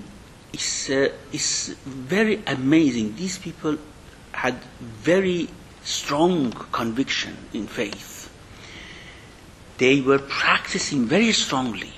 it's very amazing. These people had very strong conviction in faith. They were practicing very strongly.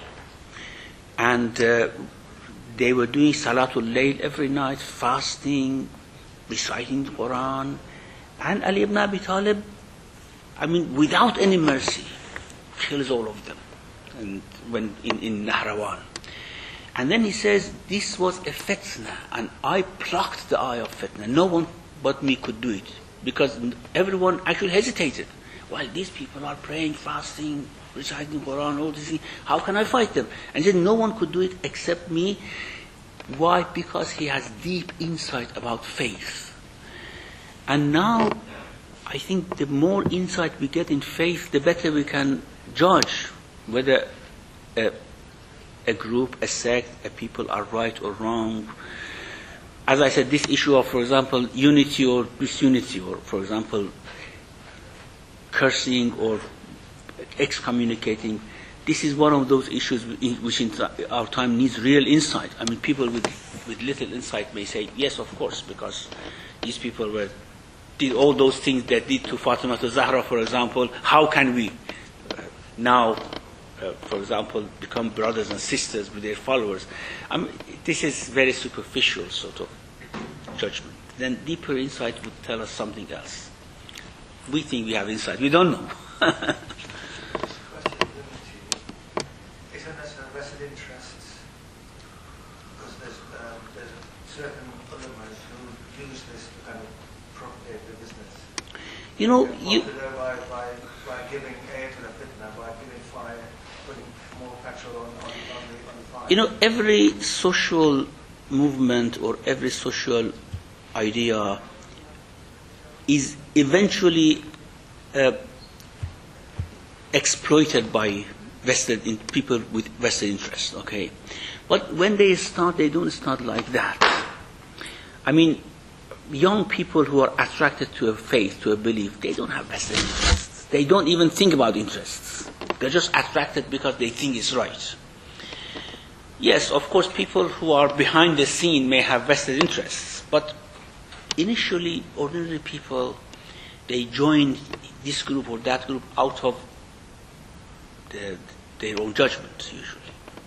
And they were doing Salatul Layl every night, fasting, reciting the Quran. And Ali ibn Abi Talib, without any mercy, kills all of them. And when in Nahrawan. And then he says, this was a fitna, and I plucked the eye of fitna. No one but me could do it, because everyone actually hesitated. Well, these people are praying, fasting, reciting the Quran, all these things. How can I fight them? And he said, no one could do it except me. Why? Because he has deep insight about faith. And now, I think the more insight we get in faith, the better we can judge whether a group, a sect, a people are right or wrong. As I said, this issue of, for example, unity or disunity, or, for example, cursing or excommunicating, this is one of those issues which in our time needs real insight. I mean, people with little insight may say, yes, of course, because these people did all those things that did to Fatima to Zahra, for example. How can we now, for example, become brothers and sisters with their followers? I mean, this is very superficial sort of judgment. Then deeper insight would tell us something else. We think we have insight. We don't know. Isn't this a vested interests? Because there's certain ulama who use this to kind of propagate their business. You know, by giving air to the fitna, by giving fire, putting more petrol on the fire. You know, every social movement or every social idea is eventually exploited by people with vested interests, okay? But when they start, they don't start like that. I mean, young people who are attracted to a faith, to a belief, they don't have vested interests. They don't even think about interests. They're just attracted because they think it's right. Yes, of course, people who are behind the scene may have vested interests, but initially, ordinary people, they join this group or that group out of their own judgment, usually.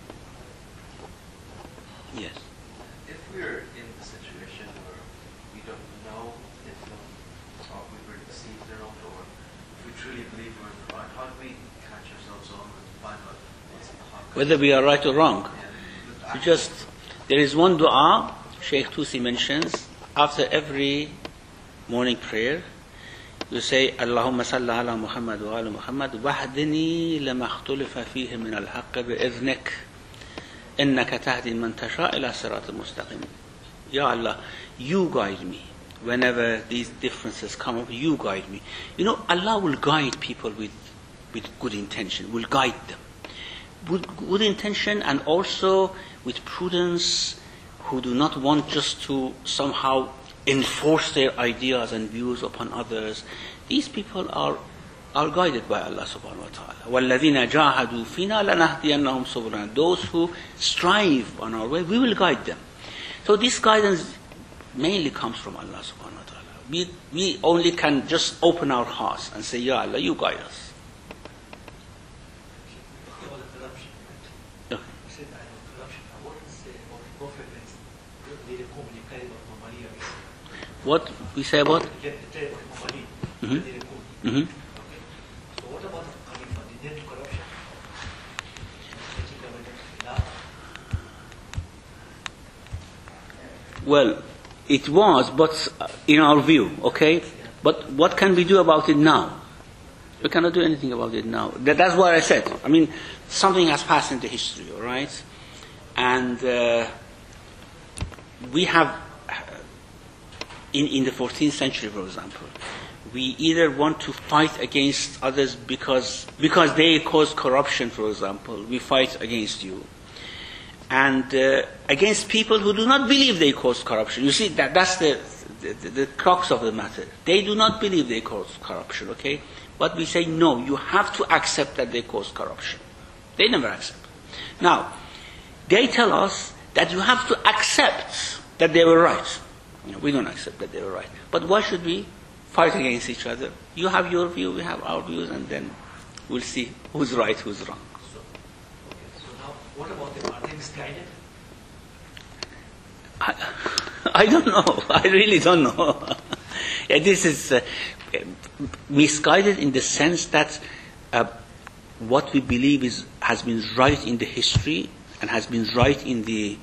Yes. If we're in a situation where we don't know if we were deceived or not, or if we truly believe we're in the right, how do we catch ourselves on and find out what's the haqq? Whether we are right or wrong. There is one dua Sheikh Tusi mentions after every morning prayer. You say, Allahumma salli ala Muhammad wa ala Muhammad wahdini lama ikhtalafa fihi min al-haqq bi'idhnik innaka tahdi man tasha ila sirat al-mustaqim. Ya Allah, you guide me. Whenever these differences come up, you guide me. You know, Allah will guide people with good intention, will guide them. With good intention and also with prudence, who do not want just to somehow enforce their ideas and views upon others. These people are guided by Allah subhanahu wa ta'ala. وَالَّذِينَ جَاهَدُوا فِينَا لَنَهْدِيَنَّهُمْ سُبُلَنَا. Those who strive on our way, we will guide them. So this guidance mainly comes from Allah subhanahu wa ta'ala. We only can just open our hearts and say, Ya Allah, you guide us. What we say about? Mm-hmm. Mm-hmm. So what about the Khalifa? Did they do corruption? Well, it was, but in our view, okay? But what can we do about it now? We cannot do anything about it now. That's what I said. I mean, something has passed into history, all right? And we have, in the 14th century, for example, we either want to fight against others because they cause corruption, for example, we fight against you. And against people who do not believe they cause corruption. You see, that's the crux of the matter. They do not believe they cause corruption, okay? But we say, no, you have to accept that they cause corruption. They never accept. Now, they tell us that you have to accept that they were right. You know, we don't accept that they were right. But why should we fight against each other? You have your view, we have our views, and then we'll see who's right, who's wrong. So now, what about them? Are they misguided? I don't know. I really don't know. This is misguided in the sense that what we believe has been right in the history and has been right in the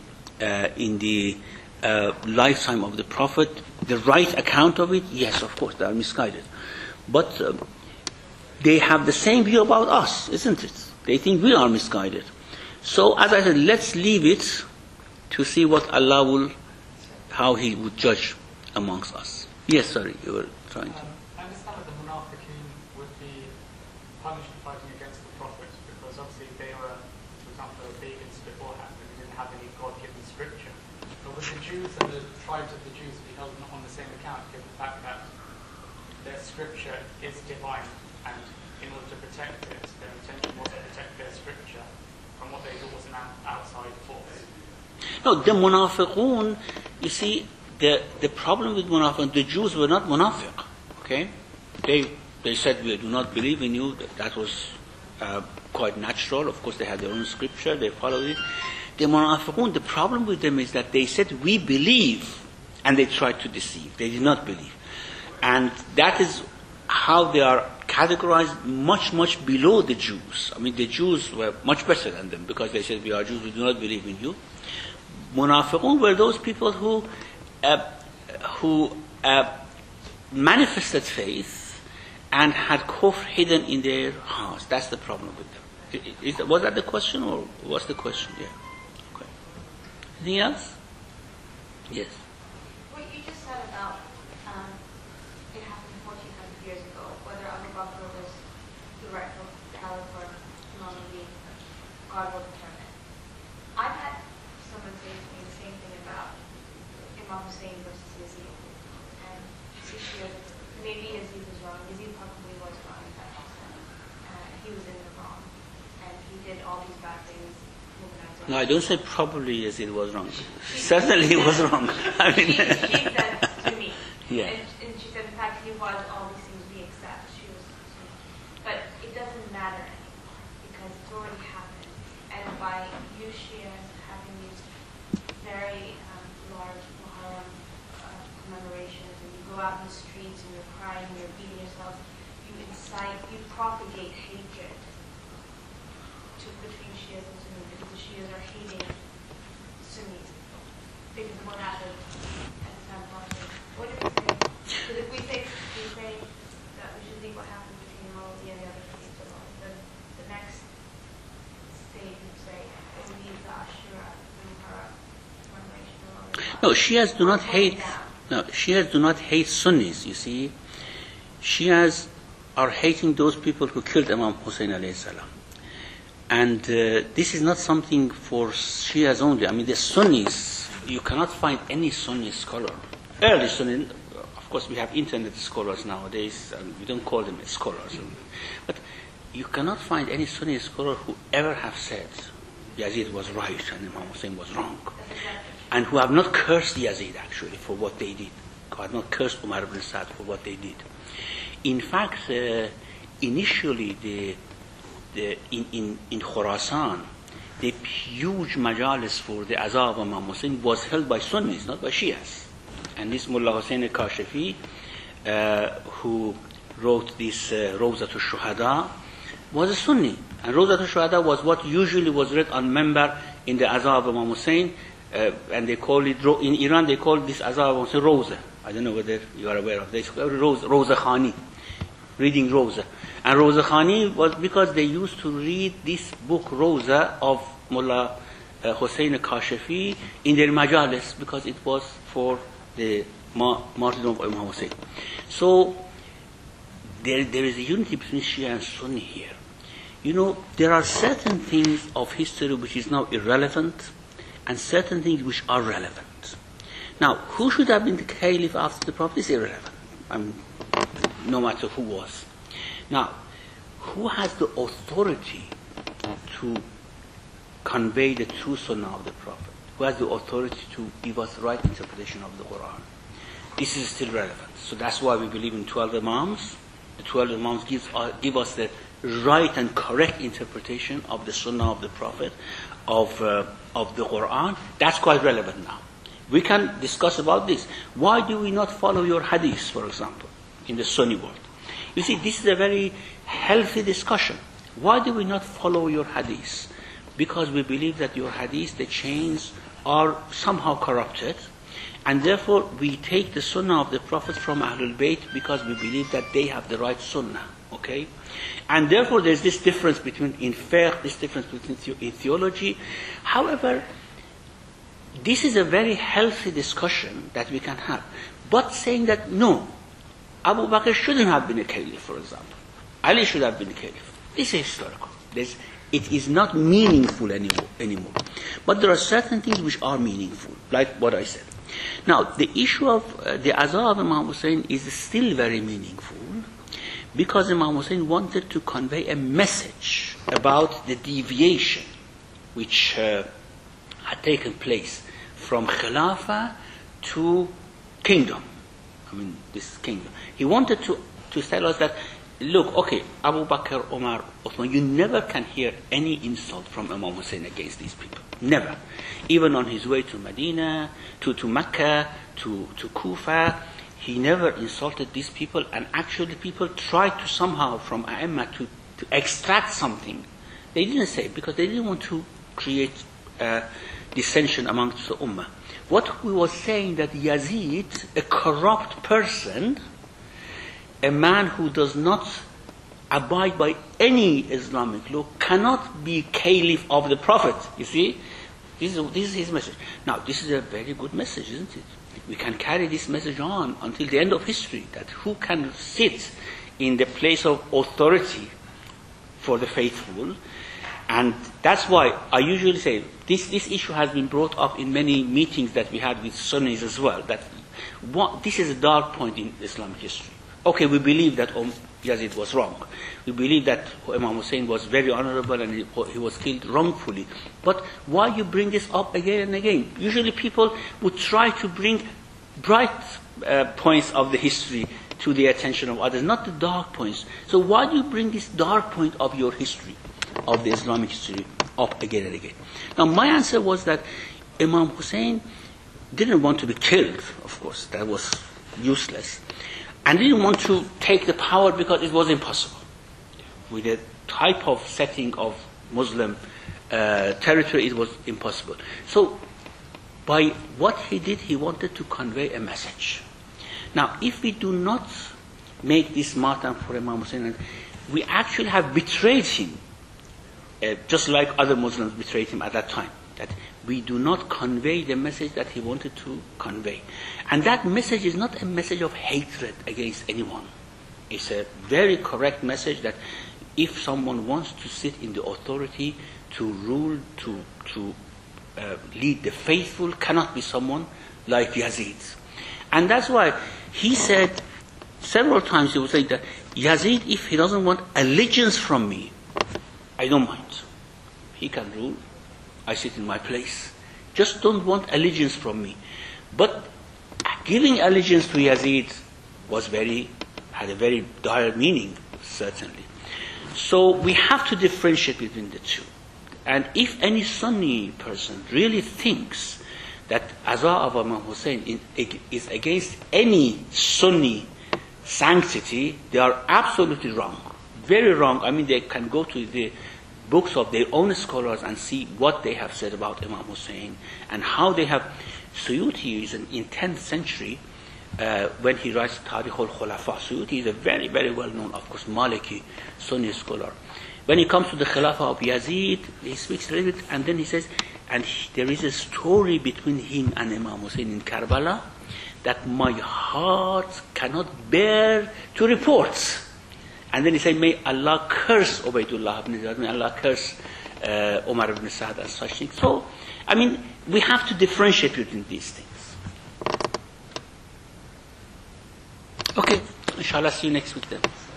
lifetime of the Prophet. The right account of it, yes, of course, they are misguided. But they have the same view about us, isn't it? They think we are misguided. So, as I said, let's leave it to see what Allah will, how He would judge amongst us. Yes, sorry, you were trying to. I understand that the Munafiqeen would be punished for fighting against the Prophet, because obviously they were, for example, pagans beforehand and they didn't have any God-given scripture. But would the Jews and the tribes of the Jews be held on the same account, given the fact that their scripture is divine, and in order to protect it, their intention was to protect their scripture from what they thought was an outside force? No, the Munafiqun, you see, the problem with Munafiqun, the Jews were not Munafiq, okay? They said, we do not believe in you. That was quite natural. Of course, they had their own scripture. They followed it. The Munafiqun, the problem with them is that they said, we believe, and they tried to deceive. They did not believe. And that is how they are categorized much, much below the Jews. I mean, the Jews were much better than them because they said, we are Jews, we do not believe in you. Munafiqun were those people who manifested faith and had kufr hidden in their hearts. That's the problem with them. Was that the question, or what's the question? Yeah. Okay. Anything else? Yes. What you just said about it happened 1400 years ago, whether Abu Bakr was the rightful caliph or Imam Ali, God will determine. I've had someone say to me the same thing about Imam Hussein versus Yazid. And maybe Yazid was wrong. Yazid probably was wrong in that sense. He was in the wrong. And he did all these bad things. No, I don't say probably Yazid was wrong. Certainly he was wrong. I mean, she said to me. Yeah. And she said, in fact, he was all these things we accept. She was, but it doesn't matter anymore because it's already happened. And by you Shias having these very large Muharram commemorations, and you go out in the streets and you're crying and you're beating yourself, you incite, you propagate hatred between Shias and Sunnis, because the Shias are hating Sunnis because of what happened at San Francisco. What do we say? Because if we say that we should leave what happened between Mawdi and the other faiths alone, then the next stage would say that we leave the Ashura and Muharram commemoration alone. no, Shias do not hate. No, Shias do not hate Sunnis. You see, Shias are hating those people who killed Imam Hussein alayhi salam. And this is not something for Shias only. I mean, the Sunnis, you cannot find any Sunni scholar. Early Sunni, of course, we have internet scholars nowadays, and we don't call them scholars. But you cannot find any Sunni scholar who ever have said Yazid was right and Imam Hussein was wrong. And who have not cursed Yazid, actually, for what they did. Who have not cursed Umar ibn Sa'd for what they did. In fact, initially, in Khurasan, the huge majalis for the Azab of Imam Hussein was held by Sunnis, not by Shias. And this Mullah Hussein Kashifi, who wrote this Rawzat al-Shuhada, was a Sunni. And Rawzat al-Shuhada was what usually was read on Member in the Azab of Imam Hussein, and they call it, in Iran they call this Azab of Imam Hussein Rawza. I don't know whether you are aware of this. Rawza Khani, reading Rawza. And Rawza Khani was because they used to read this book Rawza of Mullah Hussein Kashifi in their majalis, because it was for the martyrdom of Imam Hussein. So there is a unity between Shia and Sunni here. You know, there are certain things of history which is now irrelevant, and certain things which are relevant. Now, who should have been the caliph after the Prophet is irrelevant. I mean, no matter who was. Now, who has the authority to convey the true sunnah of the Prophet? Who has the authority to give us the right interpretation of the Quran? This is still relevant. So that's why we believe in 12 Imams. The 12 Imams give us the right and correct interpretation of the sunnah of the Prophet, of the Quran. That's quite relevant now. We can discuss about this. Why do we not follow your hadith, for example, in the Sunni world? You see, this is a very healthy discussion. Why do we not follow your hadith? Because we believe that your hadith, the chains are somehow corrupted, and therefore we take the sunnah of the Prophet from Ahlul Bayt because we believe that they have the right sunnah. Okay? And therefore there's this difference between, in fiqh, this difference between in theology. However, this is a very healthy discussion that we can have. But saying that, no, Abu Bakr shouldn't have been a caliph, for example. Ali should have been a caliph. This is historical. It is not meaningful anymore. But there are certain things which are meaningful, like what I said. Now, the issue of the Aza of Imam Hussein is still very meaningful because Imam Hussein wanted to convey a message about the deviation which had taken place from Khilafah to kingdom. I mean, this kingdom. He wanted to tell us that, look, okay, Abu Bakr, Umar, Uthman, you never can hear any insult from Imam Hussein against these people. Never. Even on his way to Medina, to Mecca, to Kufa, he never insulted these people, and actually people tried to somehow from A'imma to extract something. They didn't say it because they didn't want to create dissension amongst the Ummah. What we were saying that Yazid, a corrupt person, a man who does not abide by any Islamic law, cannot be caliph of the Prophet. You see? This is his message. Now, this is a very good message, isn't it? We can carry this message on until the end of history, that who can sit in the place of authority for the faithful. And that's why I usually say this issue has been brought up in many meetings that we had with Sunnis as well, that this is a dark point in Islamic history. Okay, we believe that Yazid was wrong. We believe that Imam Hussein was very honorable and he was killed wrongfully. But why you bring this up again and again? Usually people would try to bring bright points of the history to the attention of others, not the dark points. So why do you bring this dark point of your history, of the Islamic history, up again and again? Now my answer was that Imam Hussein didn't want to be killed, of course, that was useless. And didn't want to take the power because it was impossible. With the type of setting of Muslim territory, it was impossible. So, by what he did, he wanted to convey a message. Now, if we do not make this matam for Imam Hussein, we actually have betrayed him, just like other Muslims betrayed him at that time. That we do not convey the message that he wanted to convey. And that message is not a message of hatred against anyone. It's a very correct message that if someone wants to sit in the authority, to rule, to lead the faithful, cannot be someone like Yazid. And that's why he said several times, he would say that Yazid, if he doesn't want allegiance from me, I don't mind. He can rule. I sit in my place. Just don't want allegiance from me. But giving allegiance to Yazid had a very dire meaning, certainly. So we have to differentiate between the two. And if any Sunni person really thinks that Aza of Imam Hussein is against any Sunni sanctity, they are absolutely wrong. Very wrong. I mean, they can go to the books of their own scholars and see what they have said about Imam Hussein and how they have. Suyuti is in 10th century when he writes Tarikh al-Khulafa. Suyuti is a very, very well-known, of course, Maliki Sunni scholar. When he comes to the Khilafah of Yazid, he speaks a little bit, and then he says, there is a story between him and Imam Hussein in Karbala that my heart cannot bear to report. And then he said, may Allah curse Ubaydullah ibn Ziyad, may Allah curse Umar ibn Sa'd and such things. So, I mean, we have to differentiate between these things. Okay, inshallah, see you next week then.